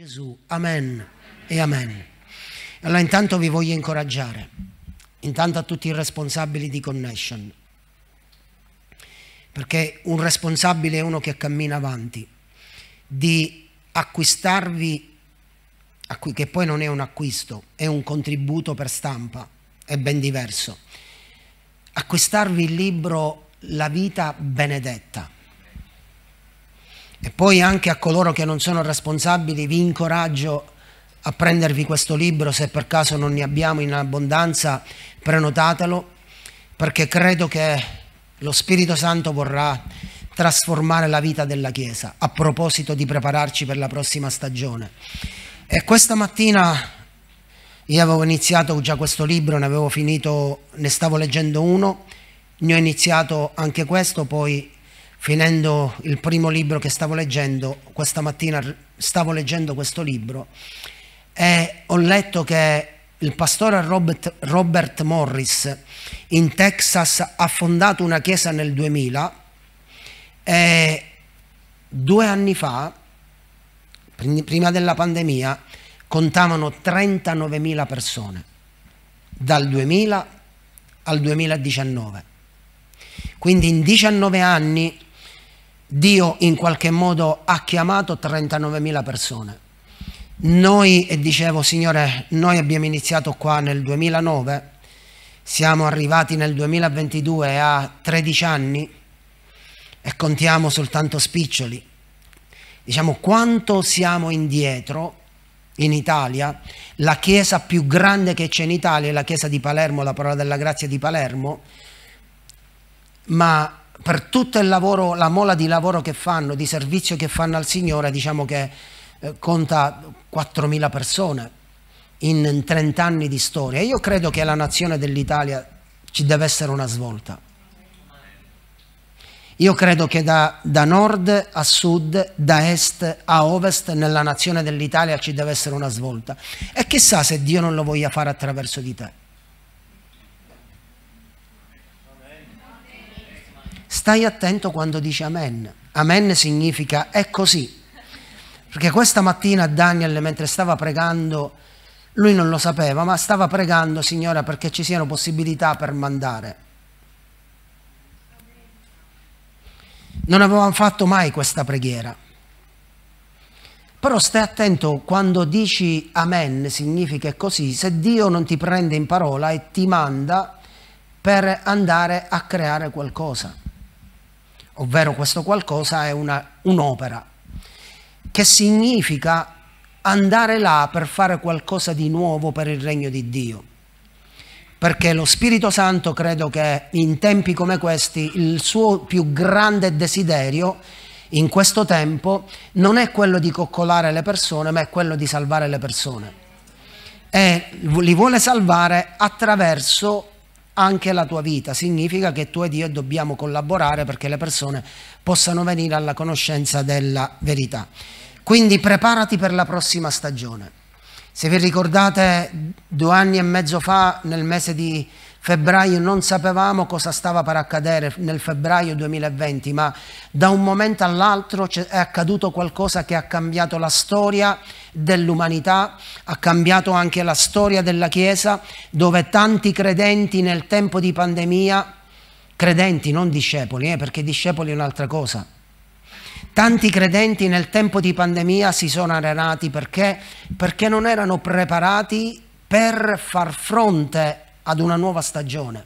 Gesù, amen e amen. Allora intanto vi voglio incoraggiare, intanto a tutti i responsabili di Connection, perché un responsabile è uno che cammina avanti, di acquistarvi, che poi non è un acquisto, è un contributo per stampa, è ben diverso, acquistarvi il libro La vita benedetta. E poi anche a coloro che non sono responsabili vi incoraggio a prendervi questo libro, se per caso non ne abbiamo in abbondanza, prenotatelo, perché credo che lo Spirito Santo vorrà trasformare la vita della Chiesa, a proposito di prepararci per la prossima stagione. E questa mattina io avevo iniziato già questo libro, ne avevo finito, ne stavo leggendo uno, ne ho iniziato anche questo, poi finendo il primo libro che stavo leggendo, questa mattina stavo leggendo questo libro e ho letto che il pastore Robert Morris in Texas ha fondato una chiesa nel 2000 e 2 anni fa, prima della pandemia, contavano 39.000 persone, dal 2000 al 2019. Quindi in 19 anni Dio in qualche modo ha chiamato 39.000 persone. Noi, e dicevo, Signore, noi abbiamo iniziato qua nel 2009, siamo arrivati nel 2022 a 13 anni e contiamo soltanto spiccioli. Diciamo, quanto siamo indietro in Italia. La chiesa più grande che c'è in Italia è la chiesa di Palermo, la Parola della Grazia di Palermo, ma per tutto il lavoro, la mola di lavoro che fanno, di servizio che fanno al Signore, diciamo che conta 4.000 persone in 30 anni di storia. Io credo che la nazione dell'Italia ci deve essere una svolta. Io credo che da nord a sud, da est a ovest, nella nazione dell'Italia ci deve essere una svolta. E chissà se Dio non lo voglia fare attraverso di te. Stai attento quando dici amen. Amen significa è così. Perché questa mattina Daniel, mentre stava pregando, lui non lo sapeva, ma stava pregando, Signore, perché ci siano possibilità per mandare. Non avevamo fatto mai questa preghiera. Però stai attento quando dici amen, significa è così. Se Dio non ti prende in parola e ti manda per andare a creare qualcosa, ovvero questo qualcosa è un'opera, che significa andare là per fare qualcosa di nuovo per il regno di Dio. Perché lo Spirito Santo, credo che in tempi come questi, il suo più grande desiderio in questo tempo non è quello di coccolare le persone, ma è quello di salvare le persone. E li vuole salvare attraverso anche la tua vita. Significa che tu ed io dobbiamo collaborare perché le persone possano venire alla conoscenza della verità. Quindi preparati per la prossima stagione. Se vi ricordate, 2 anni e mezzo fa, nel mese di febbraio, non sapevamo cosa stava per accadere nel febbraio 2020, ma da un momento all'altro è accaduto qualcosa che ha cambiato la storia dell'umanità, ha cambiato anche la storia della Chiesa, dove tanti credenti nel tempo di pandemia, credenti non discepoli, perché discepoli è un'altra cosa, tanti credenti nel tempo di pandemia si sono arenati perché non erano preparati per far fronte ad una nuova stagione.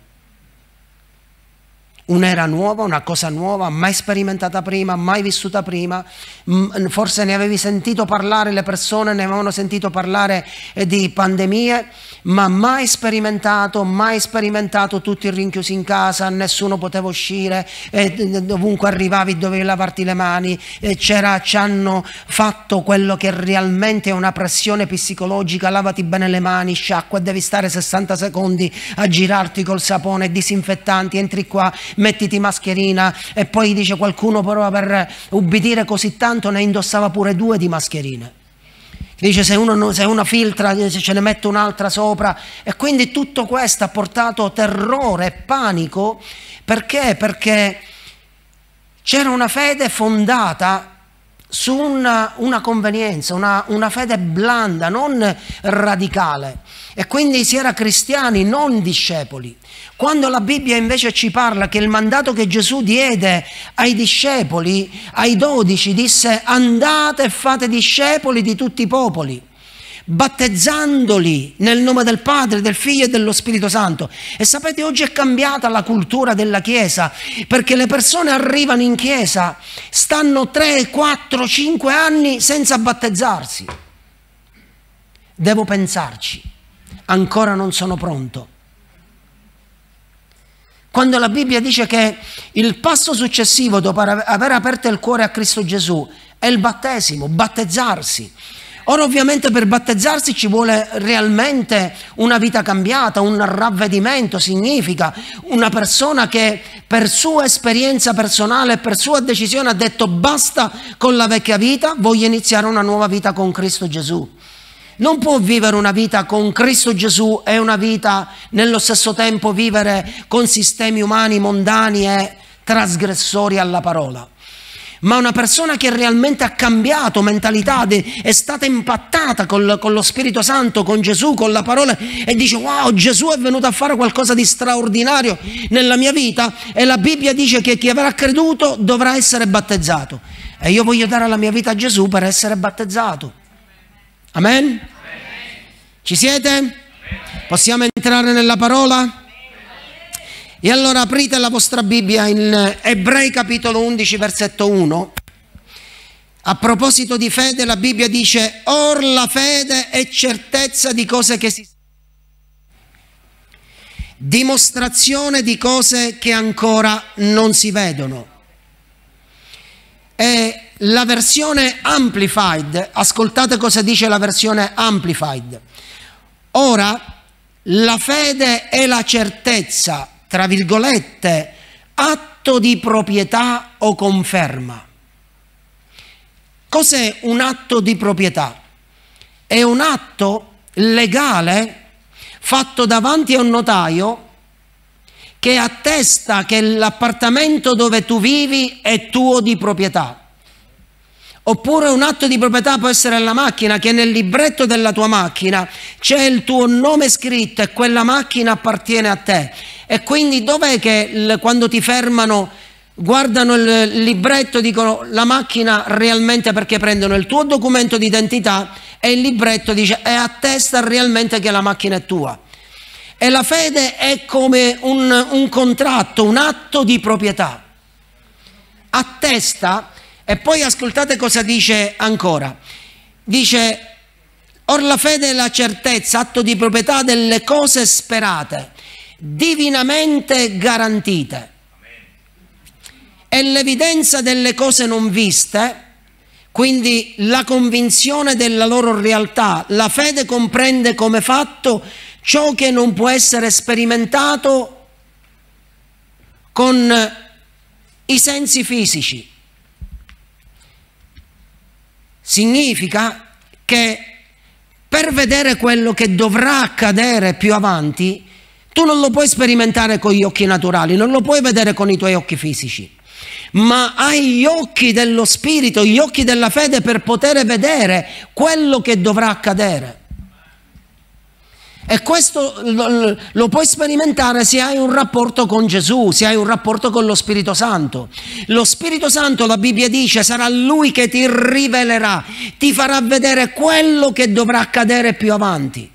Un'era nuova, una cosa nuova, mai sperimentata prima, mai vissuta prima. Forse ne avevi sentito parlare, le persone ne avevano sentito parlare di pandemie, ma mai sperimentato, tutti rinchiusi in casa, nessuno poteva uscire, ovunque arrivavi dovevi lavarti le mani, ci hanno fatto quello che realmente è una pressione psicologica: lavati bene le mani, sciacqua, devi stare 60 secondi a girarti col sapone, disinfettanti, entri qua, mettiti mascherina. E poi dice qualcuno, però per ubbidire così tanto ne indossava pure 2 di mascherine. Dice se uno filtra ce ne mette un'altra sopra. E quindi tutto questo ha portato terrore e panico. Perché? Perché c'era una fede fondata su una convenienza, una fede blanda, non radicale. E quindi si era cristiani, non discepoli. Quando la Bibbia invece ci parla che il mandato che Gesù diede ai discepoli, ai 12, disse: andate e fate discepoli di tutti i popoli, battezzandoli nel nome del Padre, del Figlio e dello Spirito Santo. E sapete, oggi è cambiata la cultura della Chiesa, perché le persone arrivano in Chiesa, stanno 3, 4, 5 anni senza battezzarsi. Devo pensarci, ancora non sono pronto. Quando la Bibbia dice che il passo successivo dopo aver aperto il cuore a Cristo Gesù è il battesimo, battezzarsi. Ora ovviamente per battezzarsi ci vuole realmente una vita cambiata, un ravvedimento, significa una persona che per sua esperienza personale, per sua decisione ha detto basta con la vecchia vita, voglio iniziare una nuova vita con Cristo Gesù. Non può vivere una vita con Cristo Gesù e una vita nello stesso tempo vivere con sistemi umani mondani e trasgressori alla parola. Ma una persona che realmente ha cambiato mentalità, è stata impattata con lo Spirito Santo, con Gesù, con la parola, e dice: wow, Gesù è venuto a fare qualcosa di straordinario nella mia vita, e la Bibbia dice che chi avrà creduto dovrà essere battezzato. E io voglio dare la mia vita a Gesù per essere battezzato. Amen? Ci siete? Possiamo entrare nella parola? E allora aprite la vostra Bibbia in Ebrei capitolo 11 versetto 1. A proposito di fede, la Bibbia dice: or la fede è certezza di cose che si... dimostrazione di cose che ancora non si vedono. E la versione Amplified, ascoltate cosa dice la versione Amplified. Ora, la fede è la certezza, tra virgolette, atto di proprietà o conferma. Cos'è un atto di proprietà? È un atto legale fatto davanti a un notaio che attesta che l'appartamento dove tu vivi è tuo di proprietà. Oppure un atto di proprietà può essere la macchina, che nel libretto della tua macchina c'è il tuo nome scritto e quella macchina appartiene a te. E quindi dov'è che quando ti fermano, guardano il libretto, dicono la macchina realmente, perché prendono il tuo documento di identità e il libretto dice e attesta realmente che la macchina è tua. E la fede è come un contratto, un atto di proprietà. Attesta. E poi ascoltate cosa dice ancora. Dice: or la fede è la certezza, atto di proprietà delle cose sperate, divinamente garantite. È l'evidenza delle cose non viste, quindi la convinzione della loro realtà. La fede comprende come fatto ciò che non può essere sperimentato con i sensi fisici. Significa che per vedere quello che dovrà accadere più avanti, tu non lo puoi sperimentare con gli occhi naturali, non lo puoi vedere con i tuoi occhi fisici, ma hai gli occhi dello Spirito, gli occhi della fede per poter vedere quello che dovrà accadere. E questo lo puoi sperimentare se hai un rapporto con Gesù, se hai un rapporto con lo Spirito Santo. Lo Spirito Santo, la Bibbia dice, sarà Lui che ti rivelerà, ti farà vedere quello che dovrà accadere più avanti.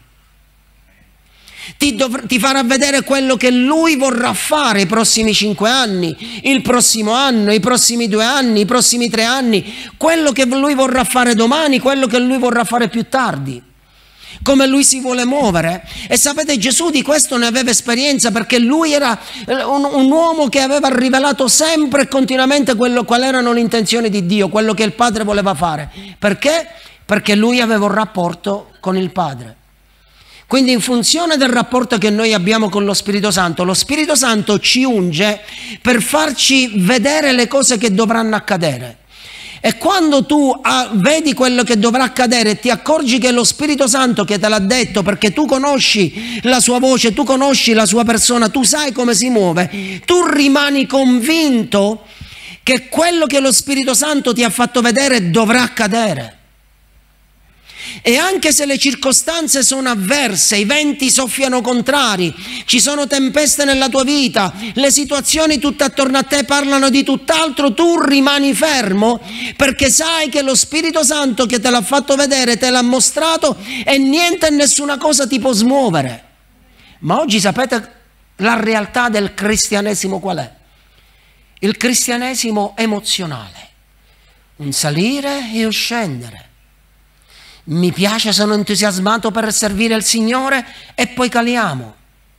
Ti farà vedere quello che Lui vorrà fare i prossimi 5 anni, il prossimo anno, i prossimi 2 anni, i prossimi 3 anni, quello che Lui vorrà fare domani, quello che Lui vorrà fare più tardi. Come Lui si vuole muovere. E sapete, Gesù di questo ne aveva esperienza, perché Lui era un uomo che aveva rivelato sempre e continuamente quali erano le intenzioni di Dio, quello che il Padre voleva fare. Perché? Perché Lui aveva un rapporto con il Padre. Quindi in funzione del rapporto che noi abbiamo con lo Spirito Santo ci unge per farci vedere le cose che dovranno accadere. E quando tu vedi quello che dovrà accadere, ti accorgi che è lo Spirito Santo che te l'ha detto, perché tu conosci la sua voce, tu conosci la sua persona, tu sai come si muove, tu rimani convinto che quello che lo Spirito Santo ti ha fatto vedere dovrà accadere. E anche se le circostanze sono avverse, i venti soffiano contrari, ci sono tempeste nella tua vita, le situazioni tutte attorno a te parlano di tutt'altro, tu rimani fermo perché sai che lo Spirito Santo che te l'ha fatto vedere, te l'ha mostrato e niente e nessuna cosa ti può smuovere. Ma oggi sapete la realtà del cristianesimo qual è? Il cristianesimo emozionale, un salire e un scendere. Mi piace, sono entusiasmato per servire il Signore e poi caliamo.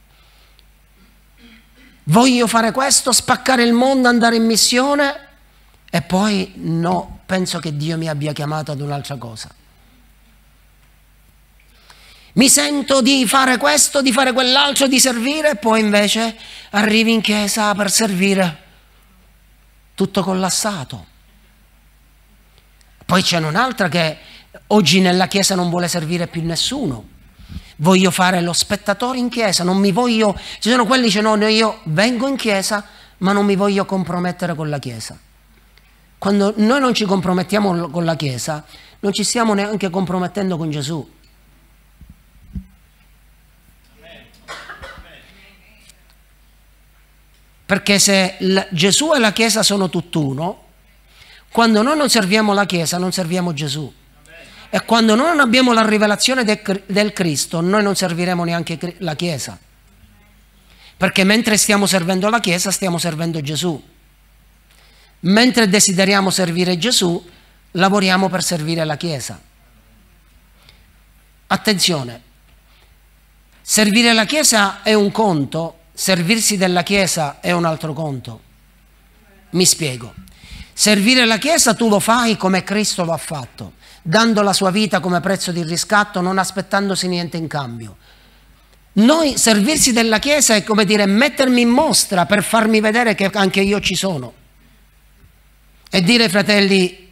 Voglio fare questo, spaccare il mondo, andare in missione e poi no, penso che Dio mi abbia chiamato ad un'altra cosa. Mi sento di fare questo, di fare quell'altro, di servire e poi invece arrivi in chiesa per servire tutto collassato. Poi c'è un'altra che oggi nella chiesa non vuole servire più nessuno. Voglio fare lo spettatore in chiesa, non mi voglio... Ci sono quelli che dicono no, io vengo in chiesa ma non mi voglio compromettere con la chiesa. Quando noi non ci compromettiamo con la chiesa, non ci stiamo neanche compromettendo con Gesù. Perché se Gesù e la chiesa sono tutt'uno, quando noi non serviamo la chiesa non serviamo Gesù. E quando noi non abbiamo la rivelazione del Cristo, noi non serviremo neanche la Chiesa. Perché mentre stiamo servendo la Chiesa, stiamo servendo Gesù. Mentre desideriamo servire Gesù, lavoriamo per servire la Chiesa. Attenzione, servire la Chiesa è un conto, servirsi della Chiesa è un altro conto. Mi spiego. Servire la Chiesa tu lo fai come Cristo lo ha fatto, dando la sua vita come prezzo di riscatto, non aspettandosi niente in cambio. Noi servirsi della Chiesa è come dire mettermi in mostra per farmi vedere che anche io ci sono. E dire ai fratelli,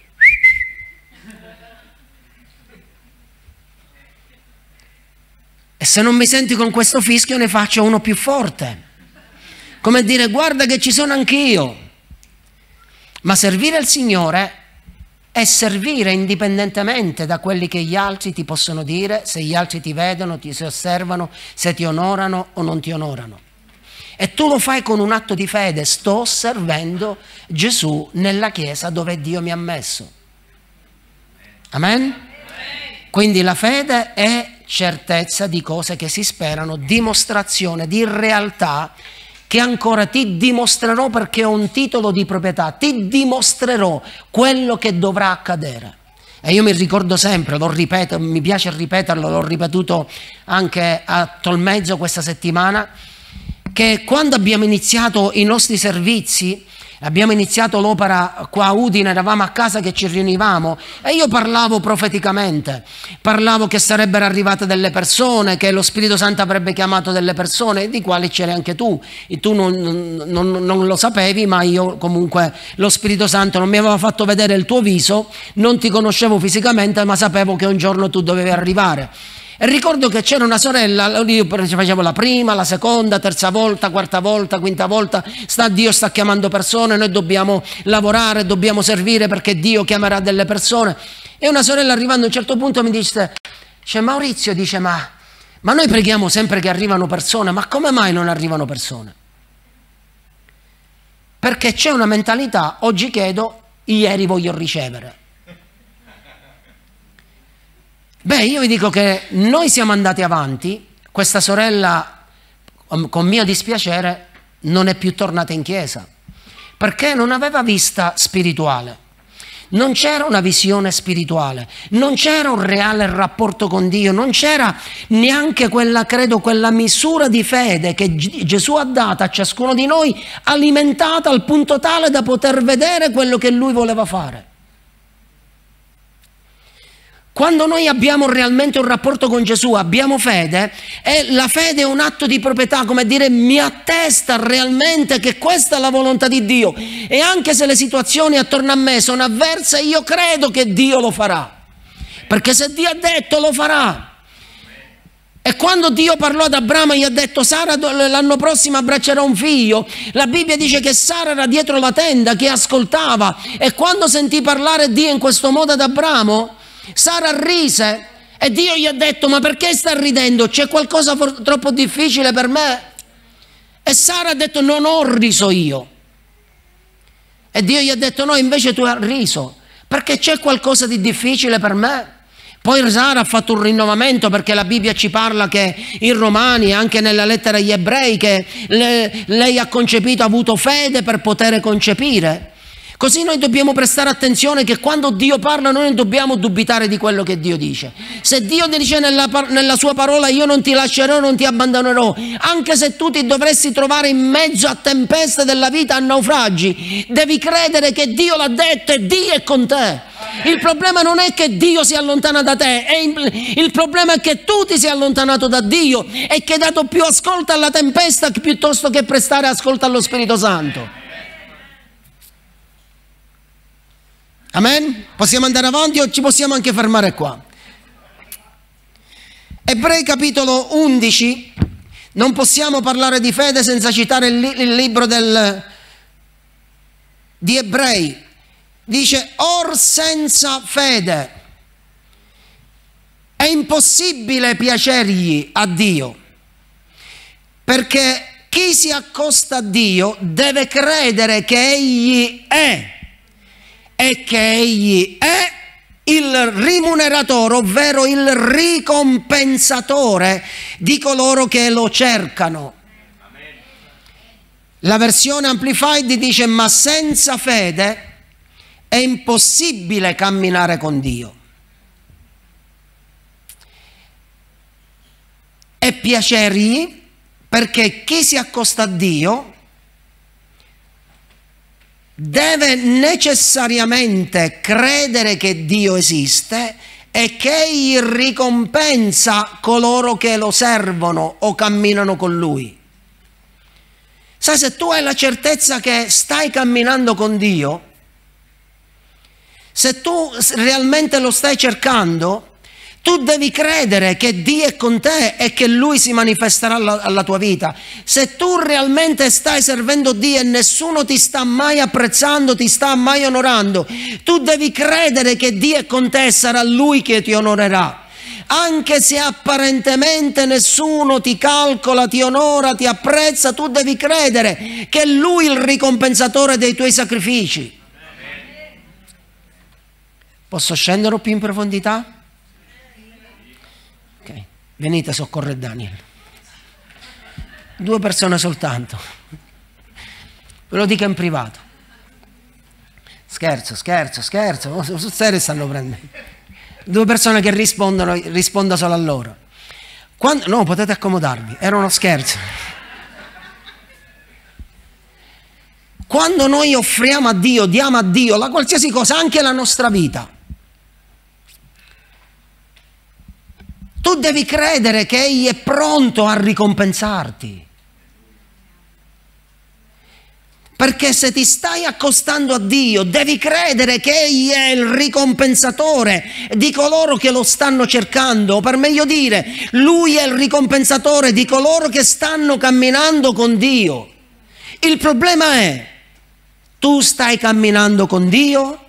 e se non mi senti con questo fischio ne faccio uno più forte. Come dire guarda che ci sono anch'io. Ma servire il Signore è servire indipendentemente da quelli che gli altri ti possono dire, se gli altri ti vedono, ti osservano, se ti onorano o non ti onorano. E tu lo fai con un atto di fede, sto servendo Gesù nella chiesa dove Dio mi ha messo. Amen? Quindi la fede è certezza di cose che si sperano, dimostrazione di realtà che ancora ti dimostrerò perché ho un titolo di proprietà, ti dimostrerò quello che dovrà accadere. E io mi ricordo sempre, lo ripeto, mi piace ripeterlo, l'ho ripetuto anche a Tolmezzo questa settimana, che quando abbiamo iniziato i nostri servizi, abbiamo iniziato l'opera qua a Udine, eravamo a casa che ci riunivamo e io parlavo profeticamente, parlavo che sarebbero arrivate delle persone, che lo Spirito Santo avrebbe chiamato delle persone, di quali c'eri anche tu, e tu non lo sapevi, ma io comunque lo Spirito Santo non mi aveva fatto vedere il tuo viso, non ti conoscevo fisicamente, ma sapevo che un giorno tu dovevi arrivare. E ricordo che c'era una sorella, io facevo la prima, la seconda, terza volta, quarta volta, quinta volta, Dio sta chiamando persone, noi dobbiamo lavorare, dobbiamo servire perché Dio chiamerà delle persone. E una sorella arrivando a un certo punto mi dice Maurizio, dice ma noi preghiamo sempre che arrivano persone, ma come mai non arrivano persone? Perché c'è una mentalità, oggi chiedo, ieri voglio ricevere. Beh, io vi dico che noi siamo andati avanti, questa sorella, con mio dispiacere, non è più tornata in chiesa, perché non aveva vista spirituale, non c'era una visione spirituale, non c'era un reale rapporto con Dio, non c'era neanche quella misura di fede che Gesù ha dato a ciascuno di noi, alimentata al punto tale da poter vedere quello che Lui voleva fare. Quando noi abbiamo realmente un rapporto con Gesù, abbiamo fede, e la fede è un atto di proprietà, come dire, mi attesta realmente che questa è la volontà di Dio. E anche se le situazioni attorno a me sono avverse, io credo che Dio lo farà. Perché se Dio ha detto, lo farà. E quando Dio parlò ad Abramo e gli ha detto Sara l'anno prossimo abbraccerà un figlio, la Bibbia dice che Sara era dietro la tenda, che ascoltava, e quando sentì parlare Dio in questo modo ad Abramo, Sara rise e Dio gli ha detto: ma perché sta ridendo? C'è qualcosa troppo difficile per me? E Sara ha detto: non ho riso io. E Dio gli ha detto: no, invece tu hai riso, perché c'è qualcosa di difficile per me. Poi Sara ha fatto un rinnovamento, perché la Bibbia ci parla che in Romani, anche nella lettera agli Ebrei, che lei ha concepito, ha avuto fede per poter concepire. Così noi dobbiamo prestare attenzione che quando Dio parla noi non dobbiamo dubitare di quello che Dio dice. Se Dio dice nella sua parola: io non ti lascerò, non ti abbandonerò, anche se tu ti dovresti trovare in mezzo a tempeste della vita, a naufragi, devi credere che Dio l'ha detto e Dio è con te. Il problema non è che Dio si allontana da te, il problema è che tu ti sei allontanato da Dio e che hai dato più ascolto alla tempesta piuttosto che prestare ascolto allo Spirito Santo. Amen? Possiamo andare avanti o ci possiamo anche fermare qua? Ebrei capitolo 11, non possiamo parlare di fede senza citare il libro di Ebrei. Dice: or senza fede è impossibile piacergli a Dio, perché chi si accosta a Dio deve credere che Egli è e che Egli è il rimuneratore, ovvero il ricompensatore di coloro che lo cercano. La versione Amplified dice: ma senza fede è impossibile camminare con Dio. E piacergli, perché chi si accosta a Dio deve necessariamente credere che Dio esiste e che Egli ricompensa coloro che lo servono o camminano con Lui. Sai, se tu hai la certezza che stai camminando con Dio, se tu realmente lo stai cercando, tu devi credere che Dio è con te e che Lui si manifesterà alla tua vita. Se tu realmente stai servendo Dio e nessuno ti sta mai apprezzando, ti sta mai onorando, tu devi credere che Dio è con te e sarà Lui che ti onorerà. Anche se apparentemente nessuno ti calcola, ti onora, ti apprezza, tu devi credere che Lui è il ricompensatore dei tuoi sacrifici. Posso scendere più in profondità? Ok, venite, soccorre Daniel. 2 persone soltanto. Ve lo dico in privato. Scherzo, sul serio stanno prendendo. 2 persone che rispondo solo a loro. No, potete accomodarvi, era uno scherzo. Quando noi offriamo a Dio, diamo a Dio la qualsiasi cosa, anche la nostra vita, tu devi credere che Egli è pronto a ricompensarti. Perché se ti stai accostando a Dio, devi credere che Egli è il ricompensatore di coloro che lo stanno cercando, o per meglio dire, Lui è il ricompensatore di coloro che stanno camminando con Dio. Il problema è: tu stai camminando con Dio?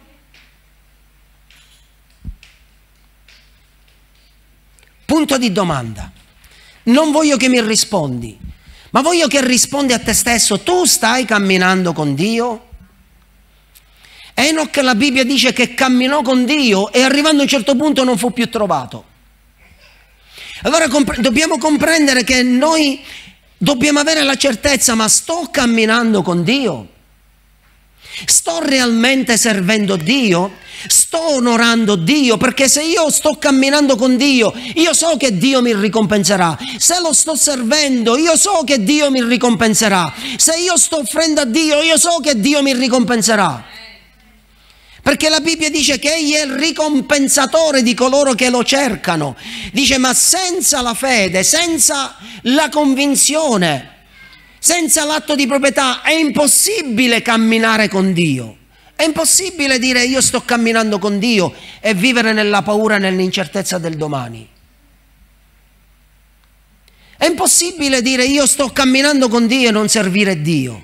Punto di domanda. Non voglio che mi rispondi, ma voglio che rispondi a te stesso. Tu stai camminando con Dio? Enoch, la Bibbia dice che camminò con Dio e arrivando a un certo punto non fu più trovato. Allora dobbiamo comprendere che noi dobbiamo avere la certezza: ma sto camminando con Dio? Sto realmente servendo Dio? Sto onorando Dio? Perché se io sto camminando con Dio, io so che Dio mi ricompenserà. Se lo sto servendo, io so che Dio mi ricompenserà. Se io sto offrendo a Dio, io so che Dio mi ricompenserà. Perché la Bibbia dice che Egli è il ricompensatore di coloro che lo cercano. Dice: ma senza la fede, senza la convinzione, senza l'atto di proprietà, è impossibile camminare con Dio. È impossibile dire: io sto camminando con Dio, e vivere nella paura e nell'incertezza del domani. È impossibile dire io sto camminando con Dio e non servire Dio.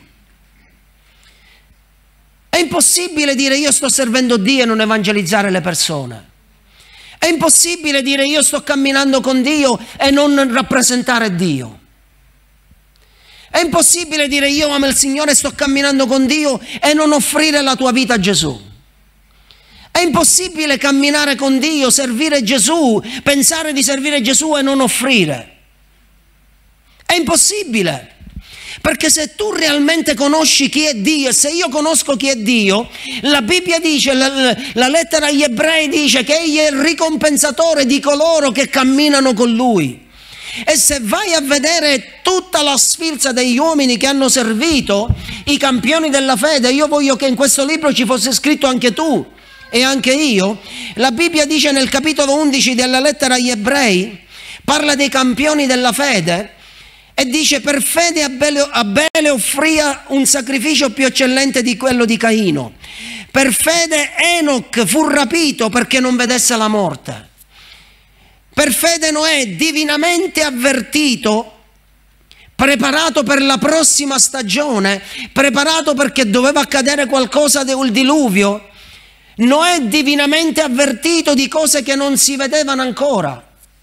È impossibile dire io sto servendo Dio e non evangelizzare le persone. È impossibile dire io sto camminando con Dio e non rappresentare Dio. È impossibile dire io amo il Signore e sto camminando con Dio e non offrire la tua vita a Gesù. È impossibile camminare con Dio, servire Gesù, pensare di servire Gesù e non offrire. È impossibile. Perché se tu realmente conosci chi è Dio, e se io conosco chi è Dio, la Bibbia dice, la lettera agli Ebrei dice che Egli è il ricompensatore di coloro che camminano con Lui. E se vai a vedere tutta la sfilza degli uomini che hanno servito, i campioni della fede, io voglio che in questo libro ci fosse scritto anche tu e anche io, la Bibbia dice nel capitolo 11 della lettera agli Ebrei, parla dei campioni della fede, e dice per fede Abele offrì un sacrificio più eccellente di quello di Caino. Per fede Enoch fu rapito perché non vedesse la morte. Per fede Noè, divinamente avvertito, preparato per la prossima stagione, preparato perché doveva accadere qualcosa del diluvio, Noè divinamente avvertito di cose che non si vedevano ancora.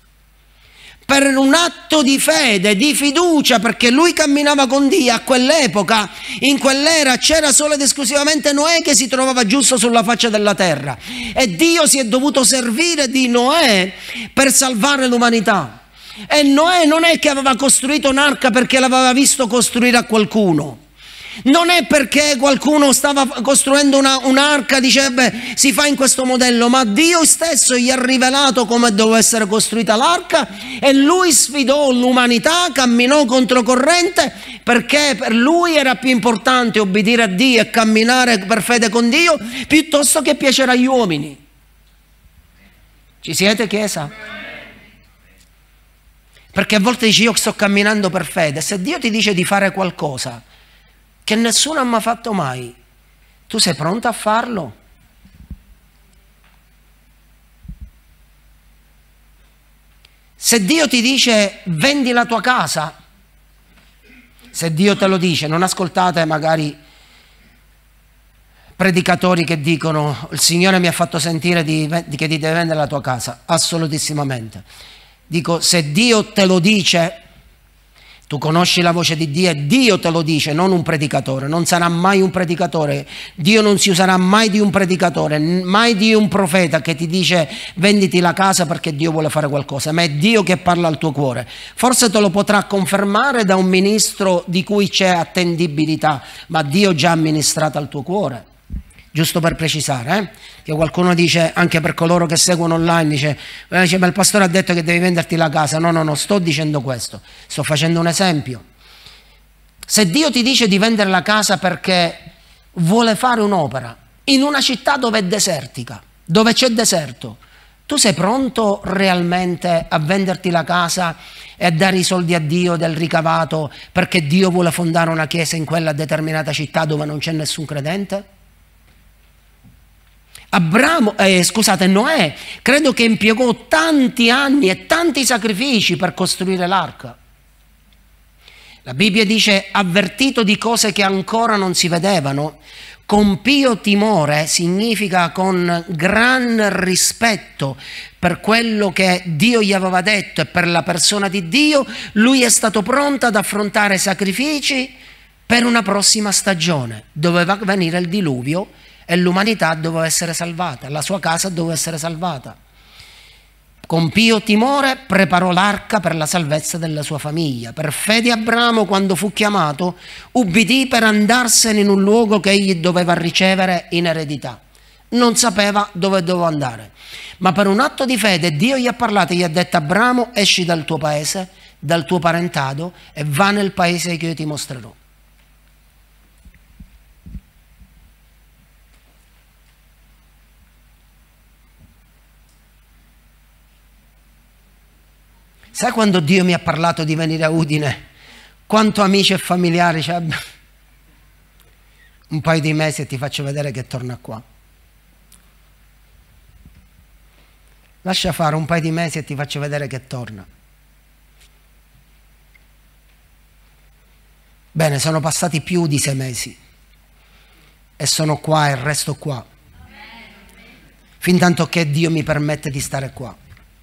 Per un atto di fede, di fiducia, perché lui camminava con Dio a quell'epoca, in quell'era c'era solo ed esclusivamente Noè che si trovava giusto sulla faccia della terra e Dio si è dovuto servire di Noè per salvare l'umanità. E Noè non è che aveva costruito un'arca perché l'aveva visto costruire a qualcuno. Non è perché qualcuno stava costruendo un'arca, dice beh, si fa in questo modello, ma Dio stesso gli ha rivelato come doveva essere costruita l'arca e lui sfidò l'umanità, camminò controcorrente perché per lui era più importante obbedire a Dio e camminare per fede con Dio piuttosto che piacere agli uomini. Ci siete, Chiesa? Perché a volte dici io sto camminando per fede, se Dio ti dice di fare qualcosa che nessuno ha mai fatto mai, tu sei pronto a farlo? Se Dio ti dice vendi la tua casa, se Dio te lo dice, non ascoltate magari predicatori che dicono il Signore mi ha fatto sentire che ti devi vendere la tua casa, assolutissimamente. Dico, se Dio te lo dice, tu conosci la voce di Dio e Dio te lo dice, non un predicatore, non sarà mai un predicatore, Dio non si userà mai di un predicatore, mai di un profeta che ti dice venditi la casa perché Dio vuole fare qualcosa, ma è Dio che parla al tuo cuore. Forse te lo potrà confermare da un ministro di cui c'è attendibilità, ma Dio già ha ministrato al tuo cuore. Giusto per precisare, che qualcuno dice, anche per coloro che seguono online, dice ma il pastore ha detto che devi venderti la casa. No, sto dicendo questo, sto facendo un esempio. Se Dio ti dice di vendere la casa perché vuole fare un'opera in una città dove è desertica, dove c'è deserto, tu sei pronto realmente a venderti la casa e a dare i soldi a Dio del ricavato perché Dio vuole fondare una chiesa in quella determinata città dove non c'è nessun credente? Noè, credo che impiegò tanti anni e tanti sacrifici per costruire l'arca. La Bibbia dice, avvertito di cose che ancora non si vedevano, con pio timore significa con gran rispetto per quello che Dio gli aveva detto e per la persona di Dio, lui è stato pronto ad affrontare sacrifici per una prossima stagione. Doveva venire il diluvio e l'umanità doveva essere salvata, la sua casa doveva essere salvata. Con pio timore preparò l'arca per la salvezza della sua famiglia. Per fede Abramo, quando fu chiamato, ubbidì per andarsene in un luogo che egli doveva ricevere in eredità. Non sapeva dove doveva andare, ma per un atto di fede Dio gli ha parlato e gli ha detto: Abramo, esci dal tuo paese, dal tuo parentado e va nel paese che io ti mostrerò. Sai quando Dio mi ha parlato di venire a Udine? Quanto amici e familiari c'è? Un paio di mesi e ti faccio vedere che torna qua. Lascia fare un paio di mesi e ti faccio vedere che torna. Bene, sono passati più di 6 mesi e sono qua e resto qua, fin tanto che Dio mi permette di stare qua.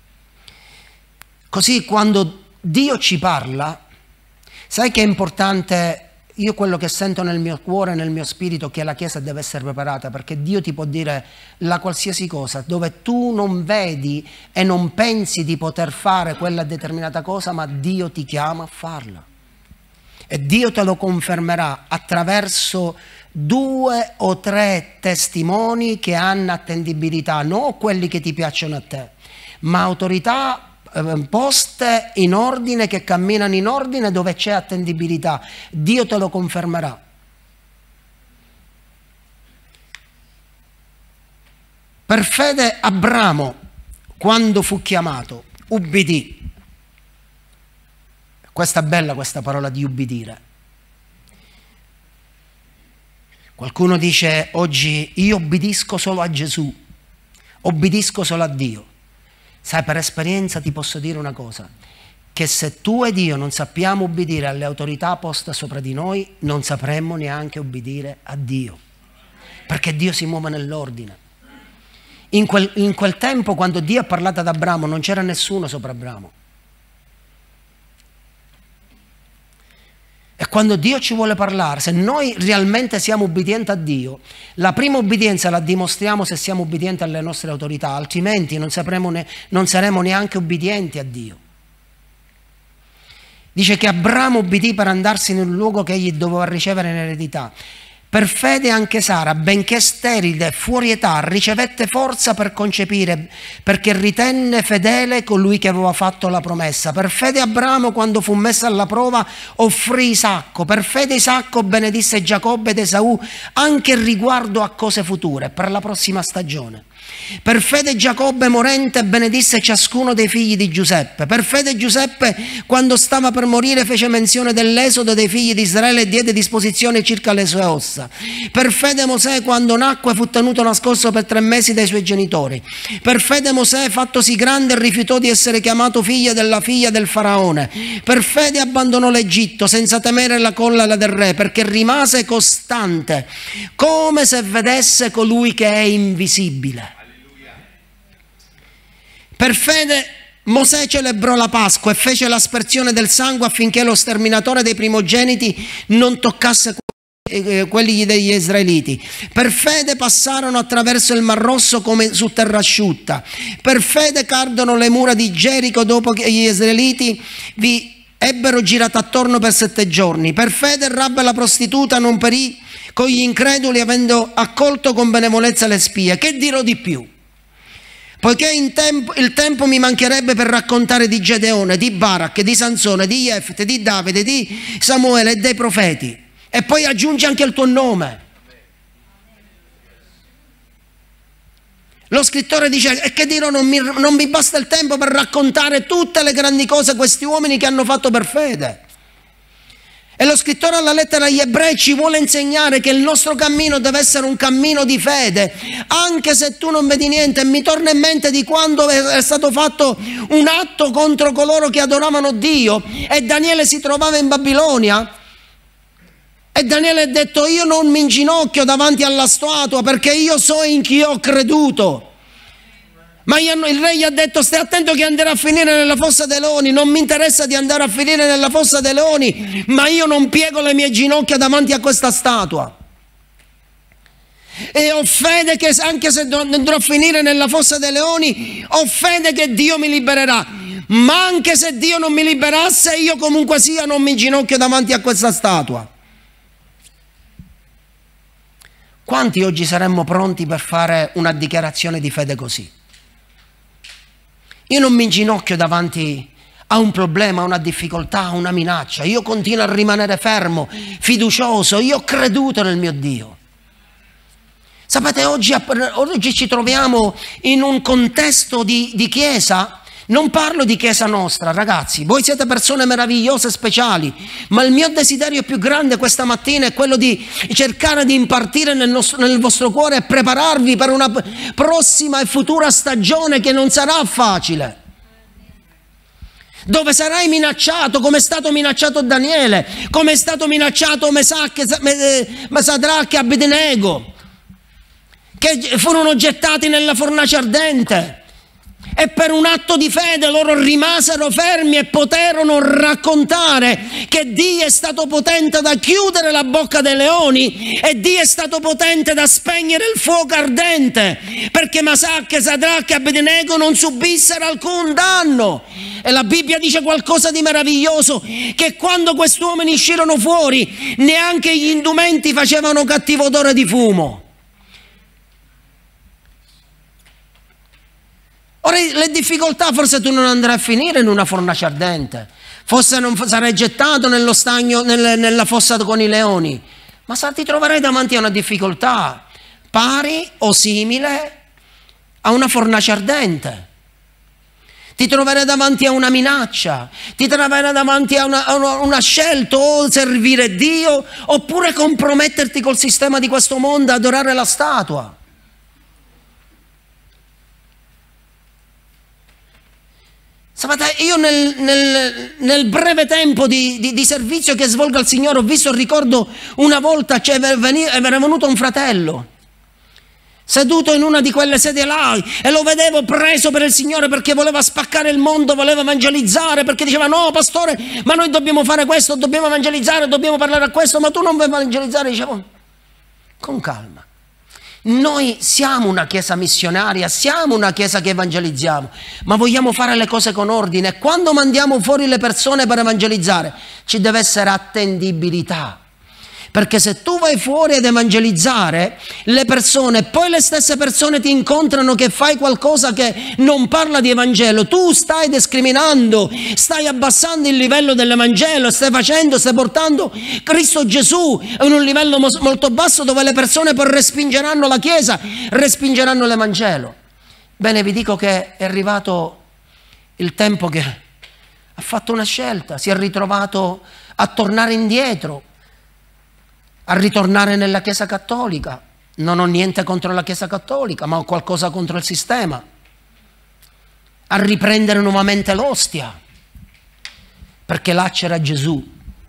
Così quando Dio ci parla, sai che è importante? Io quello che sento nel mio cuore, nel mio spirito, che la Chiesa deve essere preparata, perché Dio ti può dire la qualsiasi cosa, dove tu non vedi e non pensi di poter fare quella determinata cosa, ma Dio ti chiama a farla. E Dio te lo confermerà attraverso 2 o 3 testimoni che hanno attendibilità, non quelli che ti piacciono a te, ma autorità poste in ordine, che camminano in ordine, dove c'è attendibilità. Dio te lo confermerà. Per fede Abramo, quando fu chiamato, ubbidì. Questa è bella, questa parola di ubbidire. Qualcuno dice oggi: io obbedisco solo a Gesù, obbedisco solo a Dio. Sai, per esperienza ti posso dire una cosa, che se tu ed io non sappiamo obbedire alle autorità poste sopra di noi, non sapremmo neanche obbedire a Dio, perché Dio si muove nell'ordine. In quel tempo, quando Dio ha parlato ad Abramo, non c'era nessuno sopra Abramo. E quando Dio ci vuole parlare, se noi realmente siamo obbedienti a Dio, la prima obbedienza la dimostriamo se siamo obbedienti alle nostre autorità, altrimenti non saremo neanche obbedienti a Dio. Dice che Abramo obbedì per andarsene in un luogo che egli doveva ricevere in eredità. Per fede anche Sara, benché sterile e fuori età, ricevette forza per concepire, perché ritenne fedele colui che aveva fatto la promessa. Per fede Abramo, quando fu messo alla prova, offrì Isacco. Per fede Isacco benedisse Giacobbe ed Esaù, anche riguardo a cose future, per la prossima stagione. Per fede Giacobbe morente benedisse ciascuno dei figli di Giuseppe. Per fede Giuseppe, quando stava per morire, fece menzione dell'esodo dei figli di Israele e diede disposizione circa le sue ossa. Per fede Mosè, quando nacque, fu tenuto nascosto per 3 mesi dai suoi genitori. Per fede Mosè, fattosi grande, rifiutò di essere chiamato figlio della figlia del faraone. Per fede abbandonò l'Egitto senza temere la collera del re, perché rimase costante, come se vedesse colui che è invisibile. Per fede Mosè celebrò la Pasqua e fece l'aspersione del sangue affinché lo sterminatore dei primogeniti non toccasse quelli degli israeliti. Per fede passarono attraverso il Mar Rosso come su terra asciutta. Per fede cadono le mura di Gerico dopo che gli israeliti vi ebbero girato attorno per 7 giorni. Per fede Rabba la prostituta non perì con gli increduli, avendo accolto con benevolenza le spie. Che dirò di più? Poiché il tempo mi mancherebbe per raccontare di Gedeone, di Barak, di Sansone, di Jefte, di Davide, di Samuele e dei profeti. E poi aggiungi anche il tuo nome. Lo scrittore dice: e che dirò, non mi basta il tempo per raccontare tutte le grandi cose questi uomini che hanno fatto per fede. E lo scrittore alla lettera agli Ebrei ci vuole insegnare che il nostro cammino deve essere un cammino di fede, anche se tu non vedi niente. E mi torna in mente di quando è stato fatto un atto contro coloro che adoravano Dio, e Daniele si trovava in Babilonia, e Daniele ha detto: io non mi inginocchio davanti alla statua, perché io so in chi ho creduto. Ma il re gli ha detto: stai attento che andrà a finire nella fossa dei leoni. Non mi interessa di andare a finire nella fossa dei leoni, ma io non piego le mie ginocchia davanti a questa statua. E ho fede che anche se andrò a finire nella fossa dei leoni, ho fede che Dio mi libererà. Ma anche se Dio non mi liberasse, io comunque sia non mi inginocchio davanti a questa statua. Quanti oggi saremmo pronti per fare una dichiarazione di fede così? Io non mi inginocchio davanti a un problema, a una difficoltà, a una minaccia. Io continuo a rimanere fermo, fiducioso. Io ho creduto nel mio Dio. Sapete, oggi ci troviamo in un contesto di chiesa. Non parlo di chiesa nostra, ragazzi. Voi siete persone meravigliose, speciali. Ma il mio desiderio più grande questa mattina è quello di cercare di impartire nel vostro cuore e prepararvi per una prossima e futura stagione che non sarà facile. dove sarai minacciato come è stato minacciato Daniele, come è stato minacciato Sadrach e Abednego, che furono gettati nella fornace ardente. E per un atto di fede loro rimasero fermi e poterono raccontare che Dio è stato potente da chiudere la bocca dei leoni e Dio è stato potente da spegnere il fuoco ardente, perché Masach, Sadrach e Abednego non subissero alcun danno. E la Bibbia dice qualcosa di meraviglioso, che quando questi uomini uscirono fuori neanche gli indumenti facevano cattivo odore di fumo. Ora le difficoltà forse tu non andrai a finire in una fornace ardente, forse non sarai gettato nello stagno, nella fossa con i leoni, ma ti troverai davanti a una difficoltà pari o simile a una fornace ardente. Ti troverai davanti a una minaccia, ti troverai davanti a una scelta, o servire Dio oppure comprometterti col sistema di questo mondo, adorare la statua. Sapete, io nel breve tempo di servizio che svolgo al Signore ho visto, ricordo una volta era venuto un fratello seduto in una di quelle sedie là e lo vedevo preso per il Signore perché voleva spaccare il mondo, voleva evangelizzare, perché diceva: no pastore, ma noi dobbiamo fare questo, dobbiamo evangelizzare, dobbiamo parlare a questo, ma tu non vuoi evangelizzare. Dicevo: con calma. Noi siamo una chiesa missionaria, siamo una chiesa che evangelizziamo, ma vogliamo fare le cose con ordine. Quando mandiamo fuori le persone per evangelizzare, ci deve essere attendibilità. Perché se tu vai fuori ad evangelizzare le persone, poi le stesse persone ti incontrano che fai qualcosa che non parla di Evangelo, tu stai discriminando, stai abbassando il livello dell'Evangelo, stai portando Cristo Gesù in un livello molto basso, dove le persone poi respingeranno la Chiesa, respingeranno l'Evangelo. Bene, vi dico che è arrivato il tempo che ha fatto una scelta, si è ritrovato a tornare indietro, a ritornare nella Chiesa Cattolica. Non ho niente contro la Chiesa Cattolica, ma ho qualcosa contro il sistema. A riprendere nuovamente l'ostia, perché là c'era Gesù.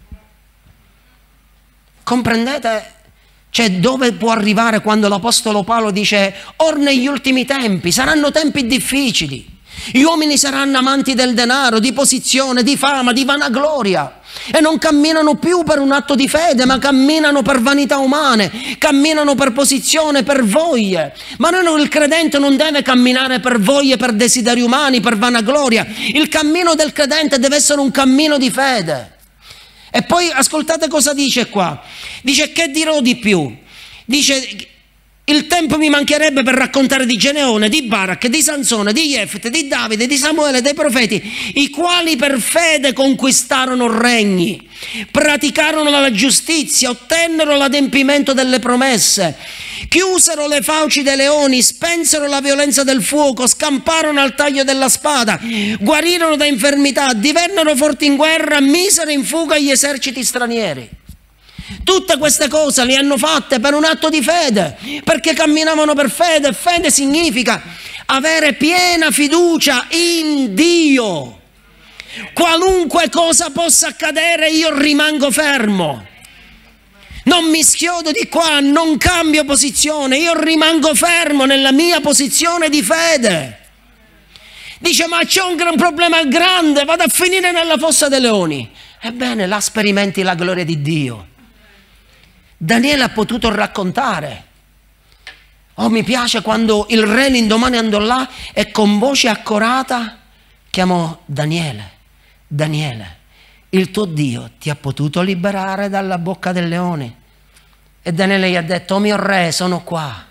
Comprendete? Cioè, dove può arrivare quando l'Apostolo Paolo dice: or negli ultimi tempi saranno tempi difficili, gli uomini saranno amanti del denaro, di posizione, di fama, di vanagloria, e non camminano più per un atto di fede, ma camminano per vanità umane, camminano per posizione, per voglie. Ma il credente non deve camminare per voglie, per desideri umani, per vanagloria. Il cammino del credente deve essere un cammino di fede. E poi ascoltate cosa dice qua. Dice: che dirò di più? Dice: il tempo mi mancherebbe per raccontare di Gedeone, di Barak, di Sansone, di Jefte, di Davide, di Samuele, dei profeti, i quali per fede conquistarono regni, praticarono la giustizia, ottennero l'adempimento delle promesse, chiusero le fauci dei leoni, spensero la violenza del fuoco, scamparono al taglio della spada, guarirono da infermità, divennero forti in guerra, misero in fuga gli eserciti stranieri. Tutte queste cose le hanno fatte per un atto di fede, perché camminavano per fede. Fede significa avere piena fiducia in Dio. Qualunque cosa possa accadere, io rimango fermo. Non mi schiodo di qua, non cambio posizione, io rimango fermo nella mia posizione di fede. Dice: ma c'è un gran problema grande, vado a finire nella fossa dei leoni. Ebbene, là sperimenti la gloria di Dio. Daniele ha potuto raccontare: oh, mi piace quando il re l'indomani andò là e con voce accorata chiamò Daniele: Daniele, il tuo Dio ti ha potuto liberare dalla bocca del leone? E Daniele gli ha detto: oh mio re, sono qua.